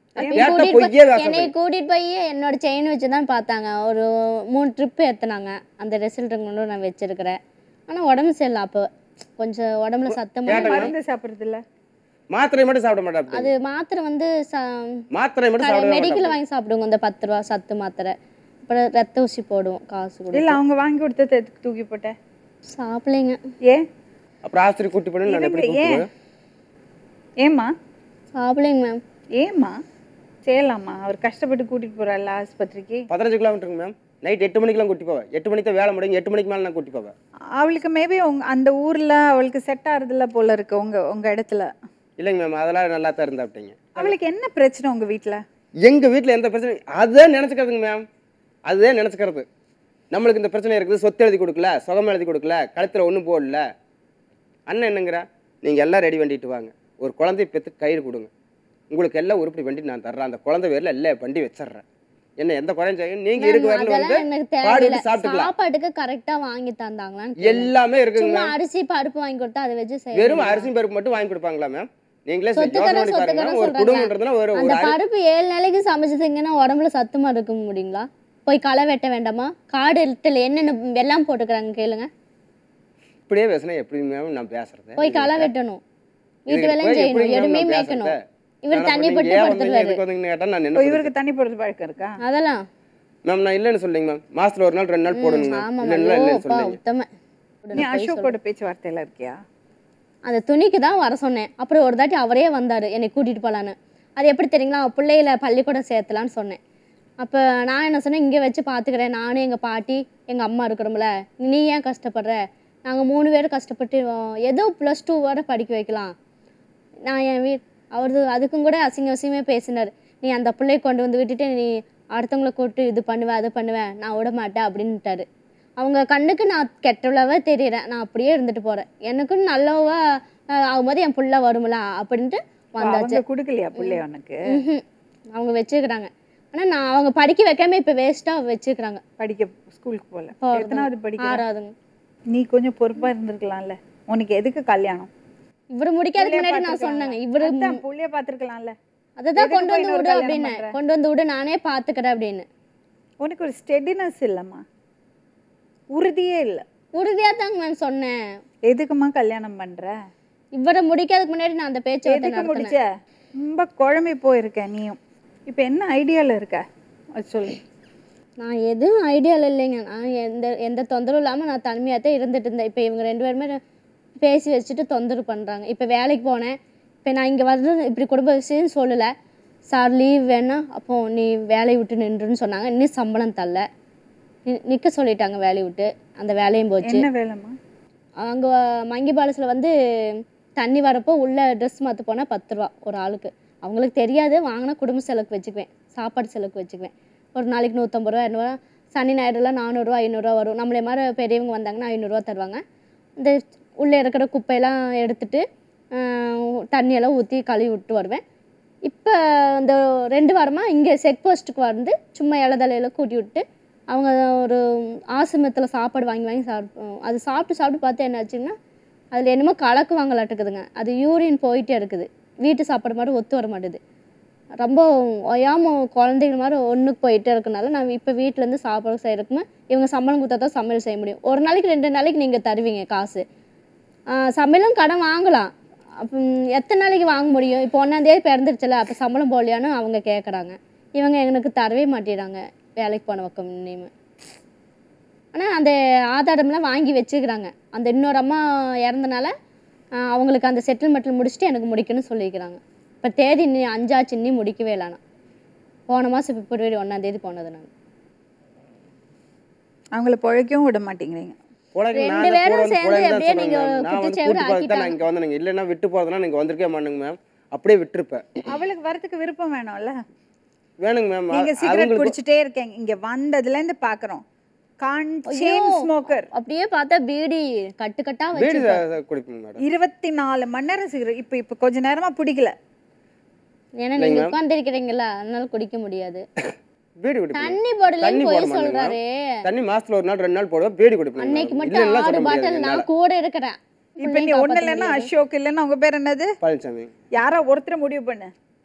கேட்டா பொய்யே என்னை பேசுறது. கூட்டிட்டு போய் என்னோட செயின் வச்சு தான் பார்த்தாங்க. ஒரு 3 ட்ரிப்பு ஏற்றுனாங்க. அந்த ரிசல்ட்டு கொண்டு நான் வச்சிருக்கிறேன். ஆனால் உடம்பு சரியில்லை. அப்போ கொஞ்சம் உடம்புல சத்தமாக மருந்து சாப்பிட்றது இல்ல? மாத்திரை மட்டும் சாப்பிட மாட்டேன். அது மாத்திரை வந்து மாத்திரை மட்டும் சாப்பிட மெடிக்கல் வாங்கி சாப்பிடுவோம். இந்த 10 ரூபா சத்து மாத்திரை. அப்புறம் ரத்த ஊசி போடுவோம் காசு கூட. இல்ல அவங்க வாங்கி கொடுத்தது எதுக்கு தூக்கி போட்ட? சாப்பிடலைங்க. ஏன்? அப்புறம் ஆஸ்பத்திரி கூட்டி போய் நான் எப்படி கூப்பிடுவேன்? ஏம்மா சாப்பிடலைங்க மேம். ஏம்மா செய்யலாமா? அவர் கஷ்டப்பட்டு கூட்டிட்டு போறாள் ஆஸ்பத்திரிக்கு. 15 கிலோமீட்டருங்க மேம். நைட் 8 மணிக்கெல்லாம் கூட்டி போவேன். 8 மணிக்கு தான் வேலை முடியும். 8 மணிக்கு மேலே நான் கூட்டி போவேன். அவளுக்கு மேபி அந்த ஊர்ல அவளுக்கு செட் ஆகுறதுல போல இருக்கு உங்க இடத்துல. இல்லைங்க மேம், அதெல்லாம் நல்லா தான் இருந்தா அப்படிங்க. அவளுக்கு என்ன பிரச்சனை உங்க வீட்டுல? எங்க வீட்டில் எந்த பிரச்சனை அதுதான் நினச்சிக்கிறதுங்க மேம். அதுதான் நினச்சிக்கிறது. நம்மளுக்கு இந்த பிரச்சனை இருக்குது, சொத்து எழுதி கொடுக்கல, சுகம் எழுதி கொடுக்கல, கழுத்தில் ஒன்றும் போடல. அண்ணன் என்னங்கிறா, நீங்கள் எல்லாம் ரெடி பண்ணிட்டு வாங்க, ஒரு குழந்தைய பெற்று கயிறு கொடுங்க, உங்களுக்கு எல்லாம் உருப்படி வண்டி நான் தர்றேன், அந்த குழந்தை பேரில் எல்லாம் வண்டி வச்சிட்றேன், என்ன எந்த குறையும் செய்யும், நீங்கள் இருக்க வரல வந்து பாடிட்டு சாப்பிட்டுக்கலாம். சாப்பாட்டுக்கு கரெக்டா வாங்கி தந்தாங்களான்னு எல்லாமே இருக்குங்க. சும்மா அரிசி பருப்பு வாங்கி கொடுத்தா அதை வச்சு செய்ய வெறும் அரிசி பருப்பு மட்டும் வாங்கி கொடுப்பாங்களா மேம்? நீங்களே யோசனை பண்ணி பாருங்க. ஒரு குடும்பம்ன்றதுனா அந்த பருப்பு 7 நாளைக்கு சமைச்சதுங்கன்னா உடம்புல சத்துமா இருக்க முடியுங்களா? போய் களை வெட்ட வேண்டாமா? காடு இருட்டில் என்னென்ன வெள்ளாம் போட்டுக்கிறாங்க கேளுங்க. இப்படியே பேசினா எப்படி மேம் நான் பேசுறது? போய் களை வெட்டணும், வீட்டு வேலையும் செய்யணும், எதுவுமே மேய்க்கணும். இவர் தண்ணி போட்டு படுத்துருவாரு. இவருக்கு தண்ணி போடுறது பழக்கம் இருக்கா? அதெல்லாம் மேம் நான் இல்லைன்னு சொல்லிங்க மேம். மாசத்துல ஒரு நாள் 2 நாள் போடணும். நீ அசோக்கோட பேச்சுவார்த்தையில இருக்கியா? அந்த துணிக்கு தான் வர சொன்னேன். அப்புறம் ஒரு தாட்டி அவரே வந்தார் என்னை கூட்டிகிட்டு போகலான்னு. அது எப்படி தெரியுங்களா, பிள்ளையில பள்ளிக்கூடம் சேர்த்தலான்னு சொன்னேன். அப்போ நான் என்ன சொன்னேன், இங்கே வச்சு பார்த்துக்கிறேன், நானும் எங்கள் பாட்டி எங்கள் அம்மா இருக்கிறோம்ல, நீ ஏன் கஷ்டப்படுற, நாங்கள் 3 பேரும் கஷ்டப்பட்டு ஏதோ +2 வரை படிக்க வைக்கலாம். நான் என் அதுக்கும் கூட அசிங்கமே பேசினார். நீ அந்த பிள்ளையை கொண்டு வந்து விட்டுட்டு நீ அடுத்தவங்களை கூப்பிட்டு இது பண்ணுவேன் அது பண்ணுவேன், நான் விட மாட்டேன் அப்படின்ட்டாரு. அவங்க கண்ணுக்கு நான் கெட்டவளாவே தெரியுறேன், நான் அப்படியே இருந்துட்டு போகிறேன். எனக்கும் நல்லவா ஆகும்போது என் புள்ள வரும்ல அப்படின்ட்டு வந்தாச்சு. கொடுக்கலையா பிள்ளை உனக்கு? அவங்க வச்சுக்கிறாங்க. ஆனால் நான் அவங்க படிக்க வைக்காம இப்போ வேஸ்ட்டாக வச்சுக்கிறாங்க. படிக்க ஸ்கூலுக்கு போகல. எத்தனாவது படிக்க? 6ஆவதுங்க. நீ கொஞ்சம் பொறுப்பாக இருந்திருக்கலாம்ல. உனக்கு எதுக்கு கல்யாணம்? இவர் முடிக்காதுக்கு முன்னாடி நான் சொன்னேங்க, இவரு புள்ளைய பார்த்துருக்கலாம்ல. அதான் கொண்டு வந்து விடு அப்படின்னு, கொண்டு வந்து விடு நானே பார்த்துக்கிறேன் அப்படின்னு. உனக்கு ஒரு ஸ்டெடினஸ் இல்லைம்மா, உறுதியே இல்லை. உறுதியாக தாங்க மேம் சொன்னேன். எதுக்குமா கல்யாணம் பண்ற? இவரை முடிக்காதுக்கு முன்னாடி நான் அந்த பேச்சு எதுக்கு முடிச்ச? ரொம்ப குழம்பி போயிருக்க நீயும். இப்போ என்ன ஐடியாவில் இருக்க அது சொல்லு. நான் எதுவும் ஐடியாவில் இல்லைங்க. நான் எந்த தொந்தரவும் இல்லாமல் நான் தனிமையாக தான் இருந்துட்டு இருந்தேன். இப்போ இவங்க 2 பேருமே பேசி வச்சுட்டு தொந்தரவு பண்ணுறாங்க. இப்போ வேலைக்கு போனேன். இப்போ நான் இங்கே வந்து இப்படி குடும்ப விஷயம் சொல்லலை. சார் லீவ் வேணா அப்போ நீ வேலையை விட்டு நின்றுன்னு சொன்னாங்க. இன்னும் சம்பளம் தரல, நிற்க சொல்லிட்டாங்க வேலையை விட்டு. அந்த வேலையும் போச்சு. என்ன வேலைம்மா? அங்கே மங்கி பாலஸில் வந்து தண்ணி வரப்போ உள்ள ட்ரெஸ் மாற்ற போனால் 10 ரூபா ஒரு ஆளுக்கு. அவங்களுக்கு தெரியாது, வாங்கினா குடும்ப செலவுக்கு வச்சுக்குவேன், சாப்பாடு செலவுக்கு வச்சுக்குவேன். ஒரு நாளைக்கு 150 ரூபா 200 சனி ஞாயிறுலாம் 400 ரூபா 500 ரூபா வரும். நம்மளே மாதிரி பெரியவங்க வந்தாங்கன்னா 500 ரூபா தருவாங்க. இந்த உள்ளே இருக்கிற குப்பையெல்லாம் எடுத்துட்டு தண்ணியெல்லாம் ஊற்றி கழுவி விட்டு வருவேன். இப்போ இந்த 2 வாரமாக இங்கே செக் போஸ்ட்டுக்கு வந்து சும்மா இலதலையில் கூட்டி விட்டு அவங்க ஒரு ஆசிரமத்தில் சாப்பாடு வாங்கி அது சாப்பிட்டு பார்த்து என்ன ஆச்சுன்னா அதில் என்னமோ கலக்குவாங்களாட்டுக்குதுங்க. அது யூரின் போயிட்டே இருக்குது. வீட்டு சாப்பாடு மாதிரி ஒத்து வர மாட்டேது. ரொம்ப ஒயாமல் குழந்தைகள் மாதிரி ஒன்றுக்கு போயிட்டே இருக்கனால நான் இப்போ வீட்டிலேருந்து சாப்பாடு செய்கிறதுக்குமே இவங்க சம்பளம் கொடுத்தா தான் சமையல் செய்ய முடியும். ஒரு நாளைக்கு 2 நாளைக்கு நீங்கள் தருவீங்க காசு. சமையலும் கடன் வாங்கலாம். அப்போ எத்தனை நாளைக்கு வாங்க முடியும்? இப்போ 1ஆம் தேதி பிறந்துருச்சுல, அப்போ சம்பளம் போடலையான்னு அவங்க கேட்குறாங்க. இவங்க எனக்கு தரவே மாட்டேறாங்க வேலைக்கு போன பக்கம் இனிமே. ஆனால் அந்த ஆதாரம்லாம் வாங்கி வச்சுக்கிறாங்க. அந்த இன்னொரு அம்மா இறந்தனால அவங்களுக்கு அந்த செட்டில்மெண்ட்டில் முடிச்சுட்டு எனக்கு முடிக்கணும்னு சொல்லிக்கிறாங்க. இப்போ தேதி இன்னும் 5 ஆச்சு, இன்னும் முடிக்கவே இல்லை. நான் போன மாதம் பிப்ரவரி 1ஆம் தேதி போனது. நான் அவங்கள பிழைக்கவும் விட மாட்டேங்கிறீங்க. 2 பேரும் சேர்ந்து எப்படியே நீங்கள் குட்டிச்சேவரை ஆக்கிட்டாங்க. இங்கே வந்து நீங்கள் இல்லைன்னா விட்டு போகிறதுனா நீங்கள் வந்திருக்கே மாட்டேங்க மேம், அப்படியே விட்டுருப்பேன். அவளுக்கு வரதுக்கு விருப்பம் வேணும்ல. வேணுங்க மேம். நீங்க சிகரெட் குடிச்சிட்டே இருக்கீங்க, இங்க வந்ததுல இருந்து பாக்குறோம். Chain smoker. அப்படியே பார்த்தா பீடி கட்டுக்கட்டா பீடி வச்சு குடிப்பீங்க மேடம். 24 மணி நேரம் சிகரெட். இப்போ கொஞ்ச நேரமா பிடிக்கல. ஏன்னா நீங்க உட்கார்ந்திருக்கிறீங்கல்ல, அதனால குடிக்க முடியாது. பீடி குடிப்பீங்க. தண்ணி போடலன்னு போய் சொல்றாரு. தண்ணி மாசத்துல 1 நாள் 2 நாள் போடுவா, பீடி குடிப்பீங்க. அன்னைக்கு மட்டும் 6 பாட்டில் நான் கூட இருக்கிறேன். இப்போ நீ ஒண்ணு இல்லைன்னா அசோக் இல்லைன்னா உங்க பேர் என்னது? பழனிசாமி. யாரோ ஒருத்தர் முடிவு பண்ணு.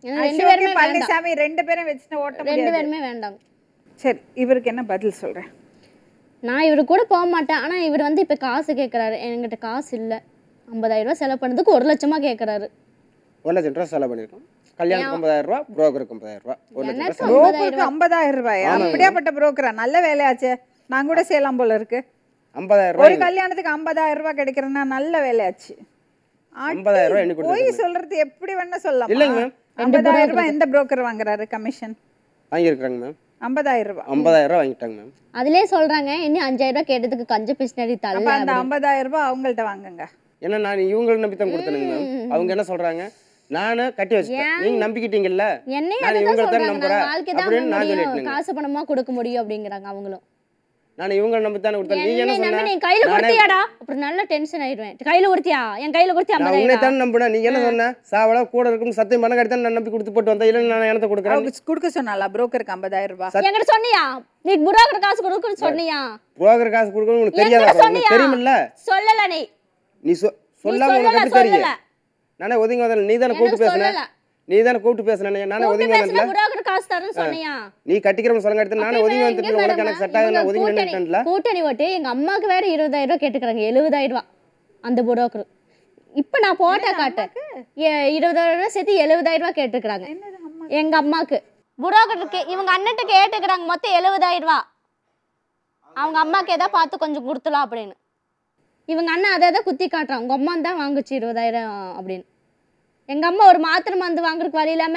எனக்கு 2 அசோக் பேருமே வேண்டாம். பழனிசாமி 2 பேரும் வச்சுட்டு ஓட்ட 2 முடியாது. பேருமே வேண்டாம். சரி, இவருக்கு என்ன பதில் சொல்றேன்? நான் இவரு கூட போக மாட்டேன். ஆனா இவர் வந்து இப்ப காசு கேட்கறாரு. என்கிட்ட காசு இல்ல. 50,000 ரூபாய் செலவு பண்ணதுக்கு 1 லட்சமா கேட்கறாரு. 1 லட்சம் ரூபா செலவு பண்ணியிருக்கோம். கல்யாணத்துக்கு 50,000 ரூபா, புரோக்கருக்கு 50,000 ரூபா, 1 லட்சம் ரூபா எனக்கு செலவு. புரோக்கருக்கு 50,000 ரூபாயா? அப்படியாப்பட்ட புரோக்கரா? நல்ல வேலையாச்சே, நான் கூட செய்யலாம் போல இருக்கு. 50,000 ஒரு ரூபாய் கல்யாணத்துக்கு 50,000 ரூபாய் கிடைக்கிறதுனா நல்ல வேலையாச்சு. 50,000 ரூபாய் எண்ணி போய் கொடுத்துருக்கேன். சொல்றது எப்படி வேணா சொல்லலாம். இல்லைங்க மேம். 50,000 ரூபாய் எந்த புரோக்கர் வாங்குறாரு கமிஷன்? வாங்கியிருக்காங்க மேம். 50,000 ரூபாய். 50,000 ரூபா வாங்கிட்டாங்க மேம். அதுலயே சொல்றாங்க இன்னும் 5,000 ரூபாய் கேட்டதுக்கு கஞ்ச பிசினரி அப்ப தள்ள. அந்த 50,000 ரூபாய் அவங்கள்ட்ட வாங்குங்க. ஏன்னா நான் இவங்களை நம்பி தான் கொடுத்தேனுங்க மேம். அவங்க என்ன சொல்றாங்க, நானு கட்டி வச்சுட்டேன், நீங்க நம்பிக்கிட்டீங்கல்ல, என்னையும் நான் அதுதான் இவங்களை தான் சொல்றாங்க. நம்புறேன் நான் வாழ்க்கை தான் அப்படின்னு நான் முடியும். சொல்லிட்டேங்க. காசு பணமா கொடுக்க முடியும் அப்படிங்கறாங்க அவங்களும். நான் இவங்களை நம்பி தானே கொடுத்தேன். நீங்க என்ன என்னை நம்பி சொன்ன, நீ கையில கொடுத்தியாடா? அப்புறம் நல்ல டென்ஷன் ஆயிடுவேன். கையில கொடுத்தியா? என் கையில கொடுத்தியா நான் உன்னை 50,000? தானே நம்பினேன். நீங்க என்ன சொன்ன, சாவலா கூட இருக்குன்னு சத்தியம் பண்ண கட்டி தான் நான் நம்பி கொடுத்து போட்டு வந்தேன். இல்லை நான் எனத்தை கொடுக்குறேன். அவங்க கொடுக்க சொன்னாலா புரோக்கருக்கு 50,000 ரூபாய்? என்கிட்ட சொன்னியா? நீ புரோக்கர் காசு கொடுக்கணும்னு சொன்னியா? புரோக்கர் காசு கொடுக்கணும் உனக்கு தெரியாதா? என்கிட்ட உனக்கு சொன்னியா? தெரியுமில்ல? சொல்லல நீ. நீ சொல்லாம உனக்கு எப்படி தெரியும்? சொல்லல. நானே ஒதுங்கி வந்தேன். நீ தானே கூப்பிட்டு பேசுன. சொல்லல. நீ தானே கூப்பிட்டு பேசுன. நானே ஒதுங்கி வந்தேன்ல. புரோக்கர் காசு தரேன்னு சொன்னியா? நீ கட்டிக்கிறவங்க சொல்ல கட்டி நானே ஒதுங்கி வந்துட்டு உனக்கு எனக்கு செட் ஆகுது. நான் ஒதுங்கி நின்னுட்டேன்ல. கூட்டணி ஓட்டு எங்க அம்மாக்கு வேற 20,000 ரூபாய் கேட்டுக்கிறாங்க. 70,000 ரூபாய் அந்த புரோக்கர். இப்ப நான் போட்டோ காட்டேன். 20,000 ரூபாய் சேர்த்து 70,000 ரூபாய் கேட்டுக்கிறாங்க எங்க அம்மாக்கு. புரோக்கருக்கு இவங்க அண்ணன்ட்ட கேட்டுக்கிறாங்க மொத்தம் 70,000 ரூபாய். அவங்க அம்மாக்கு ஏதாவது பார்த்து கொஞ்சம் கொடுத்துலாம் அப்படின்னு. இவங்க அண்ணன் அதை குத்தி காட்டுறான். உங்க அம்மா தான் வாங்குச்சு 20,000 அப்படின்னு. எங்க அம்மா ஒரு மாத்திரை மருந்து வாங்குறதுக்கு வழி இல்லாம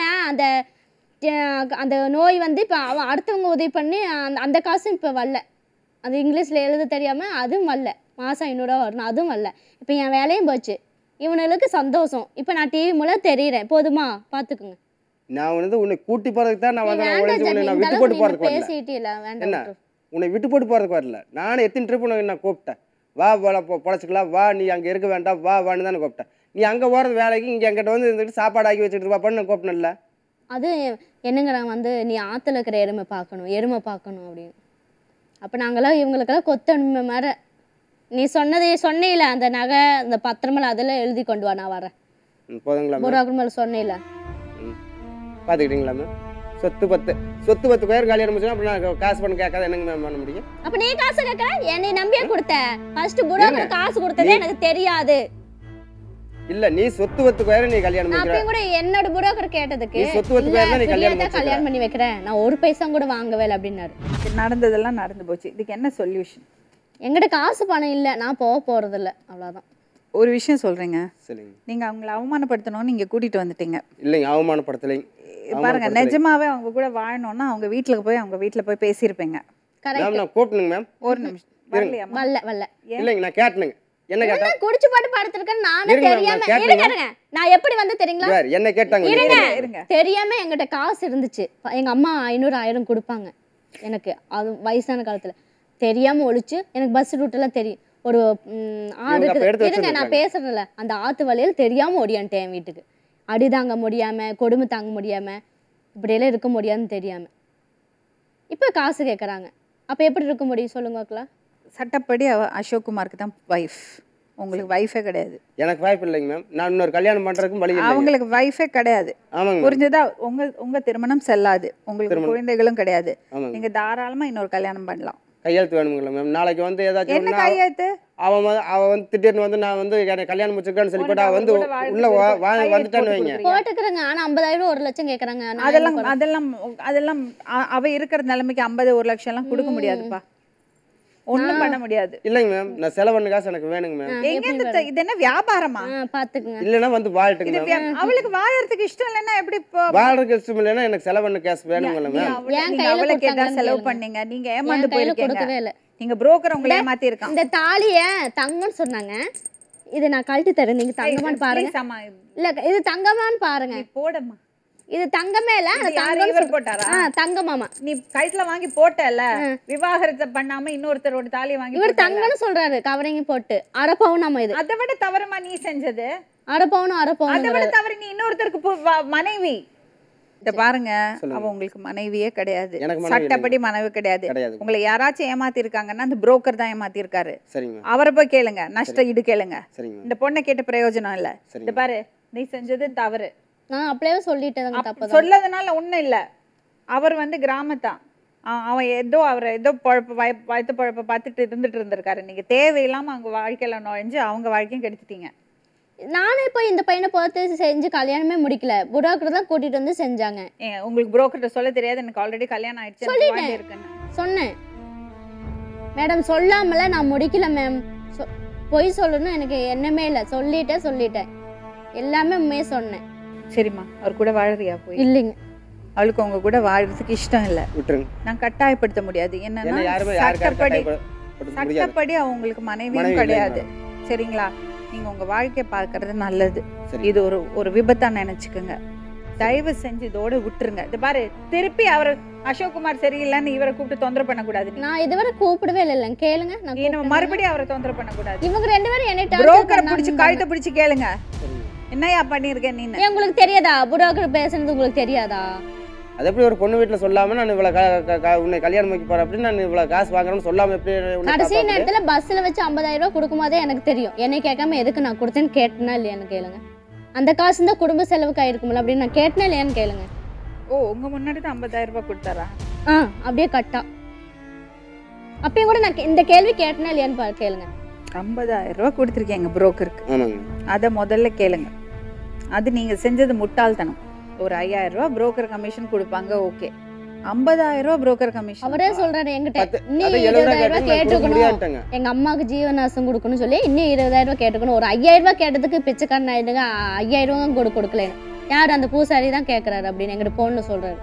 அந்த நோய் வந்து இப்போ அடுத்தவங்க உதவி பண்ணி அந்த காசும் இப்போ வரல. அது இங்கிலீஷில் எழுத தெரியாமல் அதுவும் வரல. மாதம் 500 ரூபா வரணும், அதுவும் வரல. இப்போ என் வேலையும் போச்சு. இவனுக்கு சந்தோஷம். இப்போ நான் டிவி மூலம் தெரியுறேன். போதுமா? பார்த்துக்குங்க. நான் வந்து உன்னை கூட்டி போறதுக்கு தான் நான் வந்தேன். நான் விட்டு போட்டு போறதுக்கு வரல. பேசிட்டே வேண்டாம். என்ன உன்னை விட்டு போட்டு போறதுக்கு வரல. நானும் எத்தனை ட்ரிப் நான் கூப்பிட்டேன். வா பொழைச்சிக்கலாம், வா நீ அங்கே இருக்க வேண்டாம், வான்னு தானே கூப்பிட்டேன். நீ அங்கே போகிறது வேலைக்கு இங்கே என்கிட்ட வந்து இருந்துட்டு சாப்பாடு ஆக்கி வச்சுட்டு இருப்பான்னு நான் கூப்பிட்டேன்ல. அது என்னங்க, நான் வந்து நீ ஆற்றுல இருக்கிற எருமை பார்க்கணும் அப்படின்னு. அப்போ நாங்களாம் இவங்களுக்கெல்லாம் கொத்தணுமை மாதிரி நீ சொன்னீல அந்த நகை அந்த பத்திரமெல்லாம் அதெல்லாம் எழுதி கொண்டு வா, நான் வரேன். போதுங்களா? புரோக்கர் மேலே சொன்னீல பார்த்துக்கிட்டீங்களா மேம்? சொத்து 10 பேர் கல்யாணம் முடிச்சா அப்படி நான் காசு பண்ண கேட்காத என்னங்க மேம் பண்ண முடியும்? அப்போ நீ காசு கேட்கற? என்னை நம்பியே கொடுத்த. ஃபர்ஸ்ட் புரோக்கர் காசு கொடுத்ததே எனக்கு தெரியாது. இல்ல நீ சொத்து 10 பேர் நீ கல்யாணம் முடிக்கிற. அப்பயும் கூட என்னோட புரோக்கர் கேட்டதுக்கு நீ சொத்து 10 பேர் நீ கல்யாணம் பண்ணி வைக்கிறேன், நான் ஒரு பைசா கூட வாங்கவே இல்லை அப்படின்னாரு. நடந்ததெல்லாம் நடந்து போச்சு. இதுக்கு என்ன சொல்யூஷன்? எங்கிட்ட காசு பணம் இல்லை, நான் போறது இல்லை, அவ்வளோதான். ஒரு விஷயம் சொல்றீங்க. சரிங்க. நீங்க அவங்கள அவமானப்படுத்தணும்னு நீங்க கூட்டிட்டு வந்துட்டீங்க. இல்லைங்க, அவமானப்படுத்தலைங்க. பாருங்க, நிஜமாவே அவங்க கூட வாழணும்னா அவங்க வீட்டுல போய் பேசியிருப்பீங்க. மேம் நான் கூப்பிட்டுங்க மேம். ஒரு நிமிஷம். வரலையா? வரல. இல்லைங்க, நான் கேட்டனுங்க. என்ன கேட்டா? குடிச்சு பாட்டு படுத்துருக்கேன் நானே தெரியாம. இருங்க, நான் எப்படி வந்து தெரியுங்களா? என்ன கேட்டாங்க? இருங்க. தெரியாம என்கிட்ட காசு இருந்துச்சு. எங்க அம்மா 500 1000 கொடுப்பாங்க எனக்கு. அது வயசான காலத்துல தெரியாம ஒழிச்சு எனக்கு பஸ் ரூட் எல்லாம் தெரியும். ஒரு ஆறு இருக்குது. இருங்க, நான் பேசுறேன்ல, அந்த ஆத்து வழியில தெரியாம ஓடியான்ட்டேன் என் வீட்டுக்கு. அடி தாங்க முடியாம, கொடுமை தாங்க முடியாம, இப்படியெல்லாம் இருக்க முடியாதுன்னு தெரியாம இப்ப காசு கேட்கறாங்க. அப்ப எப்படி இருக்க முடியும் சொல்லுங்க? சட்டப்படி அசோக் குமாருக்கு தான் வைஃப். உங்களுக்கு வைஃபே கிடையாது. எனக்கு வாய்ப்பு இல்லைங்க மேம். நான் இன்னொரு கல்யாணம் பண்றதுக்கு வழி இல்லை. அவங்களுக்கு வைஃபே கிடையாது. ஆமாங்க. புரிஞ்சதா? உங்க திருமணம் செல்லாது. உங்களுக்கு குழந்தைகளும் கிடையாது. நீங்க தாராளமா இன்னொரு கல்யாணம் பண்ணலாம். கையெழுத்து வேணுங்களா மேம்? நாளைக்கு வந்து ஏதாச்சும் என்ன கையெழுத்து? அவ வந்து திடீர்னு வந்து நான் வந்து கல்யாணம் முடிச்சிருக்கான்னு சொல்லி போட்டு அவ வந்து உள்ள வந்துட்டான்னு வைங்க. போட்டுக்கிறேங்க. ஆனா 50,000 1 லட்சம் கேக்குறாங்க. அதெல்லாம் அவ இருக்கிற நிலைமைக்கு 50 1 லட்சம் எல்லாம் கொடுக்க முடியாதுப்பா. ஒண்ணும் பண்ண முடியாது. இல்லைங்க மேம், நான் செலவு காசு எனக்கு வேணுங்க மேம். எங்க இது என்ன வியாபாரமா? பாத்துக்குங்க. இல்லைன்னா வந்து வாழ்ட்டுங்க மேம். அவளுக்கு வாழறதுக்கு இஷ்டம் இல்லைன்னா எப்படி? வாழ்றதுக்கு இஷ்டம் இல்லைன்னா எனக்கு செலவு காசு வேணுங்களா மேம்? அவளுக்கு ஏதாவது செலவு பண்ணீங்க, நீங்க ஏமாந்து போயிருக்கீங்க. நீங்க புரோக்கர் உங்களை ஏமாத்தி இருக்காங்க. இந்த தாலிய தங்கம்னு சொன்னாங்க. இது நான் கழட்டி தரேன், நீங்க தங்கமான்னு பாருங்க. இல்ல இது தங்கமான்னு பாருங்க. போடமா. இது தங்கமே இல்ல, தங்கம் போட்டாரா? தங்கமாமா. நீ கழுத்துல வாங்கி போட்டல, விவாகரத்தை பண்ணாம இன்னொருத்தரோட தாலியை வாங்கி. இவர் தங்கம்னு சொல்றாரு, கவரிங் போட்டு. அரப்பவுனாமா இது. அதை விட தவறுமா நீ செஞ்சது? அரப்பவுனும் அதை விட தவறு நீ இன்னொருத்தருக்கு மனைவி. இத பாருங்க, அவ உங்களுக்கு மனைவியே கிடையாது. சட்டப்படி மனைவி கிடையாது. உங்களை யாராச்சும் ஏமாத்தி இருக்காங்கன்னா அந்த புரோக்கர் தான் ஏமாத்தி இருக்காரு. அவரை போய் கேளுங்க, நஷ்ட ஈடு கேளுங்க. இந்த பொண்ணை கேட்ட பிரயோஜனம் இல்ல. இந்த பாரு, நீ செஞ்சது தவறு. நான் அப்படியே சொல்லிட்டேன் தப்பு சொல்லதுனால ஒண்ணும் இல்ல. அவர் வந்து கிராமத்தான். அவன் ஏதோ அவர் ஏதோ வயிற்று பழப்ப பார்த்துட்டு இருந்திருக்காரு. நீங்க தேவையில்லாம அவங்க வாழ்க்கையில நுழைஞ்சு அவங்க வாழ்க்கையும் கெடுத்துட்டீங்க. நானே போய் இந்த பையனை பார்த்து செஞ்சு கல்யாணமே முடிக்கல. புரோக்கர் தான் கூட்டிட்டு வந்து செஞ்சாங்க. உங்களுக்கு புரோக்கர்ட்ட சொல்ல தெரியாது எனக்கு ஆல்ரெடி கல்யாணம் ஆயிடுச்சு இருக்குன்னு சொன்னேன். மேடம் சொல்லாமல நான் முடிக்கல மேம். பொய் சொல்லணும் எனக்கு எண்ணமே இல்லை. சொல்லிட்டேன் எல்லாமே உண்மையே சொன்னேன். சரிம்மா, அவர் கூட வாழறியா? போய் இல்லைங்க, அவளுக்கு உங்க கூட வாழறதுக்கு இஷ்டம் இல்லை. விட்டுருங்க. நான் கட்டாயப்படுத்த முடியாது. என்னன்னா சட்டப்படி அவங்களுக்கு மனைவியும் கிடையாது. சரிங்களா? நீங்க உங்க வாழ்க்கையை பார்க்கறது நல்லது. இது ஒரு விபத்தா நினைச்சுக்கோங்க. தயவு செஞ்சு இதோட விட்டுருங்க. இது பாரு, திருப்பி அவர் அசோக்குமார் சரியில்லைன்னு இவரை கூப்பிட்டு தொந்தரவு பண்ணக்கூடாது. நான் இதுவரை கூப்பிடவே இல்லை. கேளுங்க, நான் மறுபடியும் அவரை தொந்தரவு பண்ணக்கூடாது. இவங்க ரெண்டு பேரும் என்ன புரோக்கரை பிடிச்சி கழுத்தை பிடிச்சி கேளுங்க. என்னையா பண்ணிருக்கேன் நீ? உங்களுக்கு தெரியாதா புரோக்கர் பேசுறது? உங்களுக்கு தெரியாதா? அது எப்படி ஒரு பொண்ணு வீட்டுல சொல்லாம நான் இவ்வளவு உன்னை கல்யாணம் வைக்க போறேன் அப்படின்னு நான் இவ்வளவு காசு வாங்குறேன்னு சொல்லாம எப்படி? கடைசி நேரத்துல பஸ்ல வச்சு 50,000 ரூபாய் கொடுக்கும் போதே எனக்கு தெரியும். என்னை கேட்காம எதுக்கு நான் கொடுத்தேன்னு கேட்டேனா இல்லையான்னு கேளுங்க. அந்த காசு தான் குடும்ப செலவுக்கு ஆயிருக்கும்ல அப்படின்னு நான் கேட்டேனா இல்லையான்னு கேளுங்க. ஓ, உங்க முன்னாடி தான் 50,000 ரூபாய் கொடுத்தாரா? அப்படியே கட்டா. அப்பயும் கூட நான் இந்த கேள்வி கேட்டேனா இல்லையான்னு கேளுங்க. 50,000 ரூபாய் கொடுத்துருக்கீங்க புரோக்கருக்கு. அதை முதல்ல கேளுங்க. அது நீங்க செஞ்சது முட்டாள்தனம். ஒரு 5,000 ரூபாய் புரோக்கர் கமிஷன் கொடுப்பாங்க, ஓகே. 50,000 ரூபாய் புரோக்கர் கமிஷன். அவரே சொல்றாரு என்கிட்ட இன்னும் 20,000 ரூபாய் கேட்டுக்கணும், எங்க அம்மாக்கு ஜீவனாசம் கொடுக்கணும்னு சொல்லி இன்னும் 20,000 ரூபாய் கேட்டுக்கணும். ஒரு 5,000 ரூபாய் கேட்டதுக்கு பிச்சைக்காரன் ஆயிடுங்க. 5,000 ரூபாய் கொடுக்கல. யார்? அந்த பூசாரி தான் கேட்கறாரு அப்படின்னு எங்கிட்ட போன்னு சொல்றாரு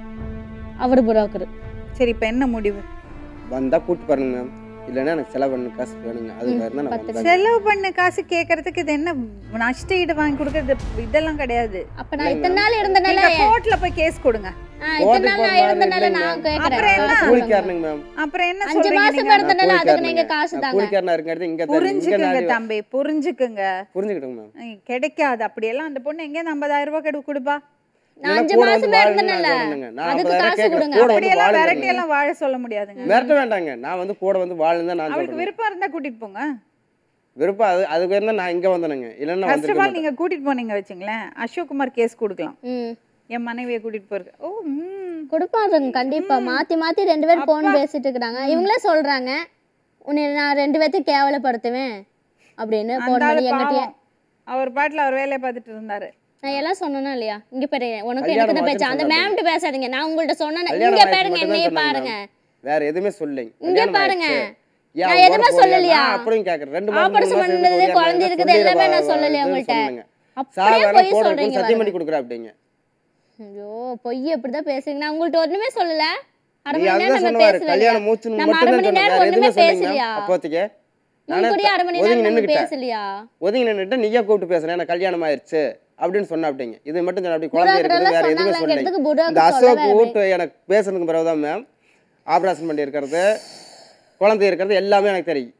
அவரு புரோக்கர். சரி, இப்ப என்ன முடிவு? வந்தா கூட்டு பாருங்க மேம், இல்லைன்னா எனக்கு செலவு பண்ண காசு வேணுங்க. அது செலவு பண்ண காசு கேட்கறதுக்கு இது என்ன நஷ்ட ஈடு வாங்கி கொடுக்கறது? இதெல்லாம் கிடையாது. அப்ப நான் இத்தனை நாள் இருந்தனால கோர்ட்ல போய் கேஸ் கொடுங்க. இத்தனை நாள் நான் இருந்தனால நான் கேக்குறேன். கூலிக்காரனுங்க மேம். அப்புறம் என்ன 5 மாசம் இருந்தனால அதுக்கு நீங்க காசு தாங்க. கூலிக்காரனா இருக்கிறது இங்க புரிஞ்சுக்குங்க தம்பி, புரிஞ்சுக்குங்க. புரிஞ்சுக்கிட்டோங்க மேம். கிடைக்காது அப்படியெல்லாம். அந்த பொண்ணு எங்க 50,000 ரூபாய் கொடுப்பா? நான் 5 மாசம் இருந்தனால அதுக்கு காசு கொடுங்க. அப்படியெல்லாம் விரட்டி எல்லாம் வாழ சொல்ல முடியாதுங்க. விரட்ட வேண்டாங்க. நான் வந்து கூட வந்து வாழணும் தான் நான் சொல்றேன். அவளுக்கு விருப்பம் இருந்தா கூட்டிட்டு போங்க. விருப்பம் அதுக்கு இருந்தா நான் இங்க வந்தேனுங்க. இல்லன்னா ஃபர்ஸ்ட் ஆஃப் ஆல் நீங்க கூட்டிட்டு போனீங்க வெச்சீங்களேன், அசோக்குமார் கேஸ் கொடுக்கலாம். என் மனைவியை கூட்டிட்டு போறது. ஓ, கொடுப்பாங்க கண்டிப்பா. மாத்தி மாத்தி 2 பேரும் போன் பேசிட்டு இருக்காங்க. இவங்களே சொல்றாங்க உன்னை நான் 2 பேர்த்தையும் கேவலப்படுத்துவேன் அப்படின்னு போன் பண்ணி எங்கிட்ட. அவர் பாட்டுல அவர் வேலையை பார்த்துட்டு இருந்தாரு. நான் எல்லாம் சொன்னேனா இல்லையா? இங்க பாரு, உனக்கு எனக்கு தான் பேச்சு. அந்த மேம்ட்ட பேசாதீங்க. நான் உங்கள்ட்ட சொன்னேன். இங்க பாருங்க, என்னைய பாருங்க. வேற எதுமே சொல்லுங்க. இங்க பாருங்க, நான் எதுமே சொல்லலையா? அப்படியே கேக்குறேன். 2 மாசம் ஆபரேஷன் பண்ணது, குழந்தை இருக்குது, எல்லாமே நான் சொல்லலையா உங்கள்ட்ட? அப்படியே போய் சொல்றீங்க. சத்தியம் பண்ணி கொடுக்குற அப்படிங்க. ஐயோ, பொய் எப்படிதான் பேசுறீங்க? நான் உங்கள்ட்ட ஒண்ணுமே சொல்லல. அரை மணி நேரம் நம்ம பேசல. கல்யாணம் மூச்சு நம்ம அரை மணி நேரம் ஒண்ணுமே பேசலையா? அப்போதைக்கு நான் கூட அரை மணி நேரம் நம்ம பேசலையா? ஒதுங்கி நின்னுட்டு நீயா கூப்பிட்டு பேசுறேன், எனக்கு கல்யாணம் ஆயிருச்சு அப்படின்னு சொன்ன அப்படிங்க. இது மட்டும் சொன்ன. அப்படி குழந்தை இருக்குது, வேற எதுவுமே சொல்லல. இந்த அசோக் கூட்டு எனக்கு பேசுறதுக்கு பிறகுதான் மேம் ஆபரேஷன் பண்ணி இருக்கிறது, குழந்தை இருக்கிறது எல்லாமே எனக்கு தெரியும்.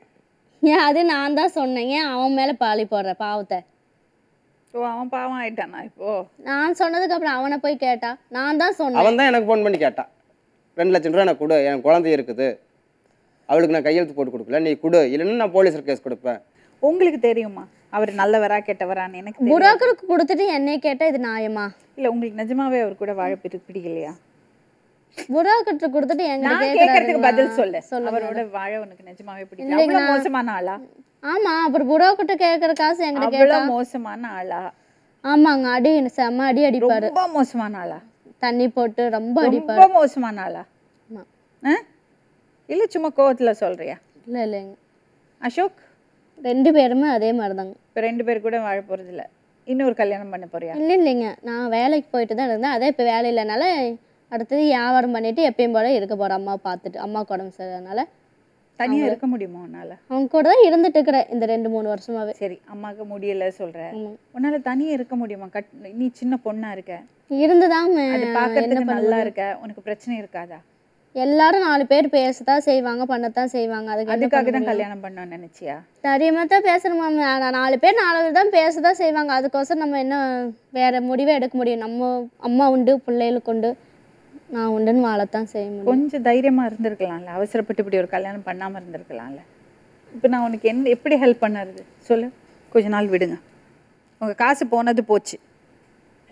ஏன் அது நான் தான் சொன்னேன். ஏன் அவன் மேல பாலி போடுற பாவத்தை? ஓ, அவன் பாவம் ஆயிட்டானா? இப்போ நான் சொன்னதுக்கு அப்புறம் அவனை போய் கேட்டா? நான் தான் சொன்னேன். அவன் தான் எனக்கு ஃபோன் பண்ணி கேட்டான், 2 லட்சம் ரூபா நான் கொடு, என் குழந்தை இருக்குது, அவளுக்கு நான் கையெழுத்து போட்டு கொடுக்கல, நீ கொடு, இல்லைன்னா நான் போலீஸர் கேஸ் கொடுப்பேன். உங்களுக்கு தெரியுமா அவர் நல்லவரா கெட்டவரான்னு? எனக்கு புரோக்கருக்கு கொடுத்துட்டு என்னை கேட்டா இது நியாயமா? இல்ல, உங்களுக்கு நிஜமாவே அவர் கூட வாழ பிடிக்கலையா? புரோக்கருக்கு கொடுத்துட்டு நான் கேக்குறதுக்கு பதில் சொல்லு. அவரோட வாழ உனக்கு நிஜமாவே பிடிக்கல? அவ்வளவு மோசமான ஆளா? ஆமா, அப்புறம் புரோக்கர்ட்ட கேக்குற காசு என்கிட்ட கேட்டா அவ்வளவு மோசமான ஆளா? ஆமாங்க, அடி செம்ம அடி அடிப்பாரு. ரொம்ப மோசமான ஆளா? தண்ணி போட்டு ரொம்ப அடிப்பாரு. ரொம்ப மோசமான ஆளா? இல்ல சும்மா கோவத்துல சொல்றியா? இல்ல இல்லைங்க. அசோக் 2 பேருமே அதே மாதிரி தாங்க. இப்போ 2 பேர் கூட வாழ போறது இல்ல, இன்னொரு கல்யாணம் பண்ண போறியா? இல்ல இல்லைங்க, நான் வேலைக்கு போயிட்டு தான் இருந்தேன். அதே இப்போ வேலை இல்லைனால அடுத்தது வியாபாரம் பண்ணிட்டு எப்பயும் போல இருக்க போறேன். அம்மாவை பார்த்துட்டு, அம்மாவுக்கு உடம்பு சரியாதனால. தனியா இருக்க முடியுமா உன்னால? அவங்க கூட தான் இருந்துட்டு இருக்கிறேன் இந்த 2-3 வருஷமாவே. சரி, அம்மாக்கு முடியல சொல்ற, உன்னால தனியா இருக்க முடியுமா? நீ சின்ன பொண்ணா இருக்க, இருந்துதான் அது பாக்கிறதுக்கு நல்லா இருக்க, உனக்கு பிரச்சனை இருக்காதா? எல்லாரும் 4 பேர் பேசத்தான் செய்வாங்க, பண்ணத்தான் செய்வாங்க. அதுக்காக தான் கல்யாணம் பண்ணணும்னு நினைச்சியா? தெரியாம தான் பேசணும் மேம். 4 பேர் 4 தான் பேசதான் செய்வாங்க. அதுக்கோசரம் நம்ம என்ன வேற முடிவே எடுக்க முடியும்? நம்ம அம்மா உண்டு, பிள்ளைகளுக்கு உண்டு, நான் உண்டுன்னு வாழத்தான் செய்ய முடியும். கொஞ்சம் தைரியமா இருந்திருக்கலாம்ல, அவசரப்பட்டு இப்படி ஒரு கல்யாணம் பண்ணாம இருந்திருக்கலாம்ல. இப்போ நான் உனக்கு எப்படி ஹெல்ப் பண்ணுறது சொல்லு? கொஞ்ச நாள் விடுங்க, உங்க காசு போனது போச்சு,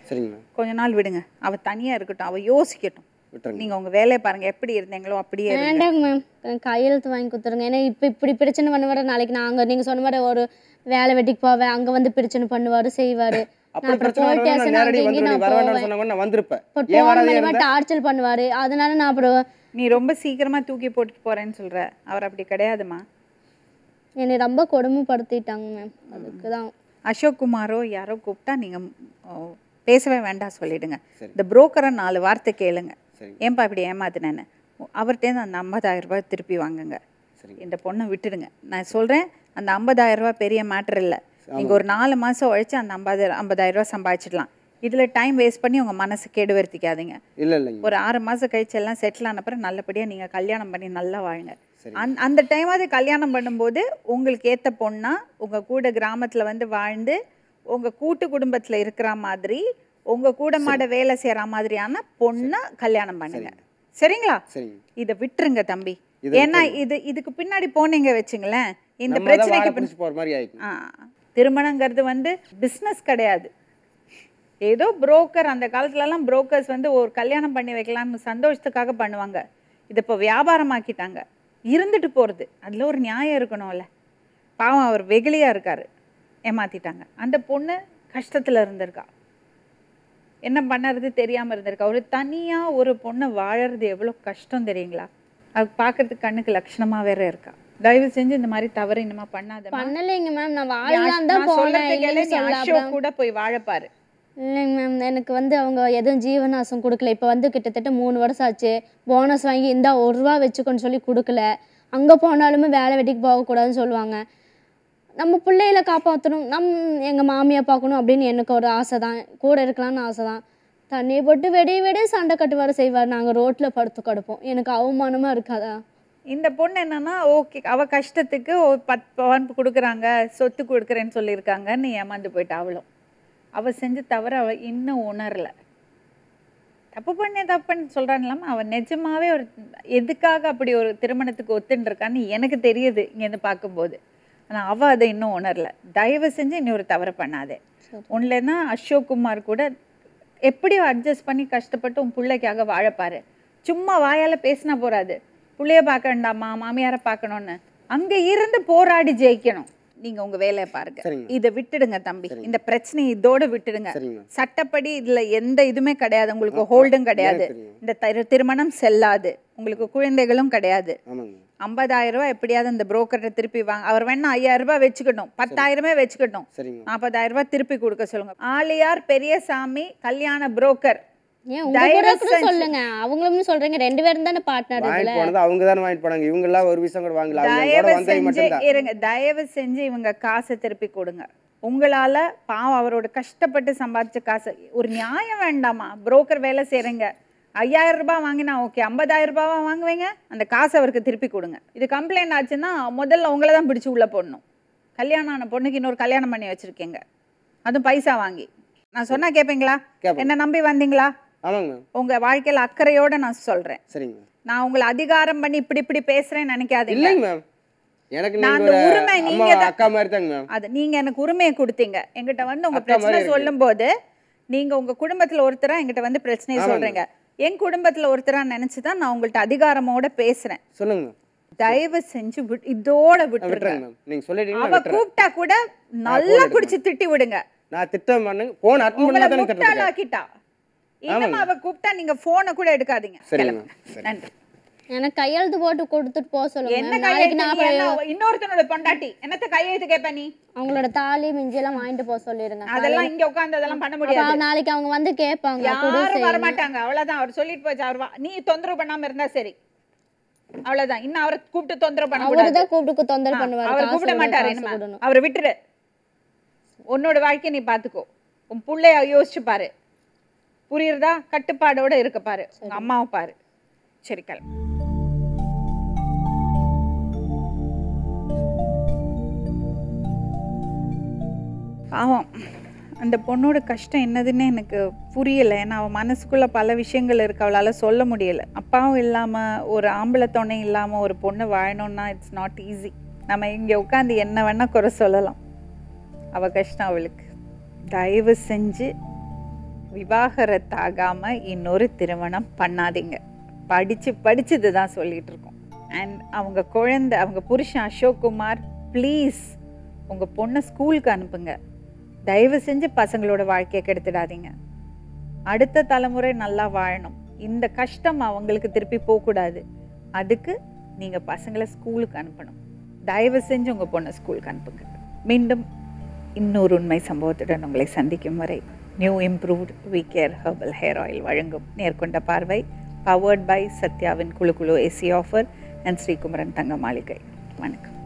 சரிங்க மேம். கொஞ்ச நாள் விடுங்க, அவ தனியா இருக்கட்டும், அவ யோசிக்கட்டும். விட்டுருங்க. நீங்க உங்க வேலையை பாருங்க, எப்படி இருந்தீங்களோ அப்படியே இருங்க. வேண்டாங்க மேம், கையெழுத்து வாங்கி கொடுத்துருங்க. ஏன்னா இப்போ இப்படி பிரச்சனை பண்ணுவார், நாளைக்கு நாங்கள் நீங்கள் சொன்ன மாதிரி ஒரு வேலை வெட்டிக்கு போவேன், அங்கே வந்து பிரச்சனை பண்ணுவார் செய்வார். அப்படி பிரச்சனை வரணும்னா நான் நேரடி வந்துருவேன். வர வேண்டாம்னு சொன்னாங்க நான் வந்திருப்பேன். ஏன் வராதே இருந்தா டார்ச்சல் பண்ணுவார். அதனால நான் அப்புறம் நீ ரொம்ப சீக்கிரமா தூக்கி போட்டுட்டு போறேன்னு சொல்ற. அவர் அப்படி கிடையாதுமா. என்னை ரொம்ப கொடுமைப்படுத்திட்டாங்க மேம். அதுக்கு தான் அசோக் குமாரோ யாரோ கூப்பிட்டா நீங்க பேசவே வேண்டாம் சொல்லிடுங்க. இந்த புரோக்கரை 4 வார்த்தை கேளுங்க. ஏன்பா இப்படி ஏமாத்தினேன்னு அவர்கிட்டேருந்து அந்த 50,000 ரூபாய் திருப்பி வாங்குங்க. இந்த பொண்ணை விட்டுடுங்க. நான் சொல்றேன், அந்த 50,000 ரூபாய் பெரிய மேட்டர் இல்லை. நீங்க ஒரு 4 மாசம் உழைச்சு அந்த 50,000 ரூபாய் சம்பாதிச்சிடலாம். இதுல டைம் வேஸ்ட் பண்ணி உங்க மனசு கெடுவர்த்திக்காதீங்க. ஒரு 6 மாசம் கழிச்சு எல்லாம் செட்டில் ஆன அப்புறம் நல்லபடியா நீங்க கல்யாணம் பண்ணி நல்லா வாழுங்க. அந்த டைமாவது கல்யாணம் பண்ணும்போது உங்களுக்கு ஏத்த பொண்ணா உங்க கூட கிராமத்துல வந்து வாழ்ந்து உங்க கூட்டு குடும்பத்துல இருக்கிற மாதிரி உங்க கூட மாட வேலை செய்யற மாதிரியான பொண்ணா கல்யாணம் பண்ணுங்க. சரிங்களா? இதை விட்டுருங்க தம்பி. ஏன்னா இதுக்கு பின்னாடி போனீங்க வச்சுங்களேன், இந்த பிரச்சனைக்கு திருமணங்கிறது வந்து பிஸ்னஸ் கிடையாது. ஏதோ புரோக்கர், அந்த காலத்துலலாம் புரோக்கர்ஸ் வந்து ஒரு கல்யாணம் பண்ணி வைக்கலாம்னு சந்தோஷத்துக்காக பண்ணுவாங்க. இது இப்போ வியாபாரமாக்கிட்டாங்க. இருந்துட்டு போகிறது அதில் ஒரு நியாயம் இருக்கணும்ல. பாவம் அவர் வெகுளியாக இருக்கார், ஏமாற்றிட்டாங்க. அந்த பொண்ணு கஷ்டத்தில் இருந்திருக்கா, என்ன பண்ணுறது தெரியாமல் இருந்திருக்கா. ஒரு தனியாக ஒரு பொண்ணை வாழறது எவ்வளோ கஷ்டம் தெரியுங்களா? அது பார்க்கறதுக்கு கண்ணுக்கு லட்சணமாக வேற இருக்கா. தயவு செஞ்சு இந்த மாதிரி தவறு இன்னமா பண்ணாத. பண்ணலைங்க மேம், நான் வாழலாம் தான் போனேன். கூட போய் வாழப்பாரு. இல்லைங்க மேம், எனக்கு வந்து அவங்க எதுவும் ஜீவனாசம் கொடுக்கல. இப்போ வந்து கிட்டத்தட்ட 3 வருஷம் ஆச்சு. போனஸ் வாங்கி இந்தா 1 ரூபா வச்சுக்கோன்னு சொல்லி கொடுக்கல. அங்கே போனாலுமே வேலை வெட்டிக்கு போகக்கூடாதுன்னு சொல்லுவாங்க. நம்ம பிள்ளைகளை காப்பாற்றணும், எங்கள் மாமியை பார்க்கணும் அப்படின்னு எனக்கு ஒரு ஆசை தான். கூட இருக்கலாம்னு ஆசை தான். தண்ணியை போட்டு வெடிய சண்டை கட்டுவார் செய்வார். நாங்கள் ரோட்டில் படுத்து கிடப்போம். எனக்கு அவமானமாக இருக்காதா? இந்த பொண்ணு என்னன்னா, ஓகே அவ கஷ்டத்துக்கு 10 பவுன் கொடுக்குறாங்க, சொத்து கொடுக்குறேன்னு சொல்லியிருக்காங்கன்னு ஏமாந்து போயிட்டா. அவள் செஞ்ச தவிர அவள் இன்னும் உணரலை. தப்புன்னு சொல்கிறான்னு இல்லாமல் அவள் நிஜமாவே ஒரு எதுக்காக அப்படி ஒரு திருமணத்துக்கு ஒத்துன்ருக்கான்னு எனக்கு தெரியுது இங்கேருந்து பார்க்கும்போது. ஆனால் அவள் அதை இன்னும் உணரலை. தயவு செஞ்சு இன்னொரு தவறு பண்ணாதே. ஒன்றுலன்னா அசோக் குமார் கூட எப்படியோ அட்ஜஸ்ட் பண்ணி கஷ்டப்பட்டு உன் பிள்ளைக்காக வாழப்பாரு. சும்மா வாயால் பேசினா போறாது. பிள்ளைய பார்க்க வேண்டாமா, மாமியாரை பார்க்கணும்னு அங்கே இருந்து போராடி ஜெயிக்கணும். நீங்க உங்க வேலையை பாருங்க. இதை விட்டுடுங்க தம்பி, இந்த பிரச்சனை இதோட விட்டுடுங்க. சட்டப்படி இதுல எந்த இதுவுமே கிடையாது. உங்களுக்கு ஹோல்டும் கிடையாது. இந்த திருமணம் செல்லாது. உங்களுக்கு குழந்தைகளும் கிடையாது. 50,000 ரூபாய் எப்படியாவது இந்த புரோக்கர்ட்ட திருப்பி வாங்க. அவர் வேணா 5,000 ரூபாய் வச்சுக்கட்டும், 10,000 வச்சுக்கட்டும், 40,000 ரூபாய் திருப்பி கொடுக்க சொல்லுங்க. ஆலியார் பெரியசாமி கல்யாண புரோக்கர். சொல்லுங்க, அவங்களும் சொல்றீங்க 2 பேரும் தானே பார்ட்னர். இதுல அவங்க தான வாங்கிட்டு போறாங்க. இவங்க எல்லாம் ஒரு விஷயம் கூட வாங்கல. தயவு செஞ்சு இவங்க காசை திருப்பி கொடுங்க. உங்களால பாவம் அவரோட கஷ்டப்பட்டு சம்பாதிச்ச காசு ஒரு நியாயம் வேண்டாமா? புரோக்கர் வேலை செய்யறீங்க, 5,000 ரூபாய் வாங்கினா ஓகே, 50,000 ரூபாவா வாங்குவீங்க? அந்த காசை அவருக்கு திருப்பி கொடுங்க. இது கம்ப்ளைண்ட் ஆச்சுன்னா முதல்ல உங்களை தான் பிடிச்சி உள்ள போடணும். கல்யாணம் ஆன பொண்ணுக்கு இன்னொரு கல்யாணம் பண்ணி வச்சிருக்கீங்க, அதுவும் பைசா வாங்கி. நான் சொன்னா கேட்பீங்களா? என்ன நம்பி வந்தீங்களா? உங்க வாழ்க்கையில அக்கறையோட நான் சொல்றேன். நான் உங்களை அதிகாரம் பண்ணி இப்படி பேசுறேன்னு நினைக்காதீங்க. நீங்க எனக்கு உரிமையை கொடுத்தீங்க. என்கிட்ட வந்து உங்க பிரச்சனை சொல்லும் போது நீங்க உங்க குடும்பத்துல ஒருத்தரா என்கிட்ட வந்து பிரச்சனையை சொல்றீங்க. என் குடும்பத்துல ஒருத்தரா நினைச்சுதான் நான் உங்கள்ட்ட அதிகாரமோட பேசுறேன். சொல்லுங்க, தயவு செஞ்சு இதோட விட்டுருங்க. அவ கூப்பிட்டா கூட நல்லா பிடிச்சு திட்டி விடுங்க. நான் திட்டம் பண்ணு போன் அட்டெண்ட் பண்ணாதான் முட்டாளாக்கிட்டா. இன்னும் அவ கூப்பிட்டா நீங்க போனை கூட எடுக்காதீங்க. நன்றி. எனக்கு கையெழுத்து போட்டு கொடுத்துட்டு போக சொல்லுங்க. என்ன கையெழுத்து? இன்னொருத்தனோட பொண்டாட்டி என்னத்த கையெழுத்து கேப்ப நீ? அவங்களோட தாலி மிஞ்சி எல்லாம் வாங்கிட்டு போக சொல்லிருங்க. அதெல்லாம் இங்க உட்கார்ந்து அதெல்லாம் பண்ண முடியாது. நாளைக்கு அவங்க வந்து கேட்பாங்க. யாரும் வர மாட்டாங்க. அவ்வளவுதான். அவர் சொல்லிட்டு போச்சு. அவர் நீ தொந்தரவு பண்ணாம இருந்தா சரி, அவ்வளவுதான். இன்னும் அவரை கூப்பிட்டு தொந்தரவு பண்ண கூடாது. அவர்தான் கூப்பிட்டு தொந்தரவு பண்ணுவாரு. அவர் கூப்பிட மாட்டாரு. அவரை விட்டுரு. உன்னோட வாழ்க்கையை நீ பாத்துக்கோ. உன் பிள்ளைய யோசிச்சு பாரு. புரியுறதா? கட்டுப்பாடோட இருக்க பாரு. உங்க அம்மாவை பாரு. சரி, கிளம்பு. பாவம், அந்த பொண்ணோட கஷ்டம் என்னதுன்னு எனக்கு புரியலை. ஏன்னா அவள் மனசுக்குள்ளே பல விஷயங்கள் இருக்கு, அவளால் சொல்ல முடியலை. அப்பாவும் இல்லாமல் ஒரு ஆம்பளை துணை இல்லாமல் ஒரு பொண்ணு வாழணும்னா இட்ஸ் நாட் ஈஸி. நம்ம இங்கே உட்காந்து என்ன வேணால் குறை சொல்லலாம். அவள் கஷ்டம் அவளுக்கு. தயவு செஞ்சு விவாகரத்தாகாம இன்னொரு திருமணம் பண்ணாதீங்க. படிச்சது தான் சொல்லிட்டு இருக்கோம். அண்ட் அவங்க குழந்தை, அவங்க புருஷன் அசோக் குமார், ப்ளீஸ் உங்கள் பொண்ணை ஸ்கூலுக்கு அனுப்புங்க. தயவு செஞ்சு பசங்களோட வாழ்க்கையை கெடுத்துடாதீங்க. அடுத்த தலைமுறை நல்லா வாழணும். இந்த கஷ்டம் அவங்களுக்கு திருப்பி போகக்கூடாது. அதுக்கு நீங்கள் பசங்களை ஸ்கூலுக்கு அனுப்பணும். தயவு செஞ்சு உங்கள் பொண்ணை ஸ்கூலுக்கு அனுப்புங்க. மீண்டும் இன்னொரு உண்மை சம்பவத்துடன் உங்களை சந்திக்கும் வரை new improved VCare herbal hair oil வழங்கும் நேர்கொண்ட பார்வை, பவர்ட் பை சத்யாவின் குழு ஏசி ஆஃபர் அண்ட் ஸ்ரீகுமரன் தங்க மாளிகை. வணக்கம்.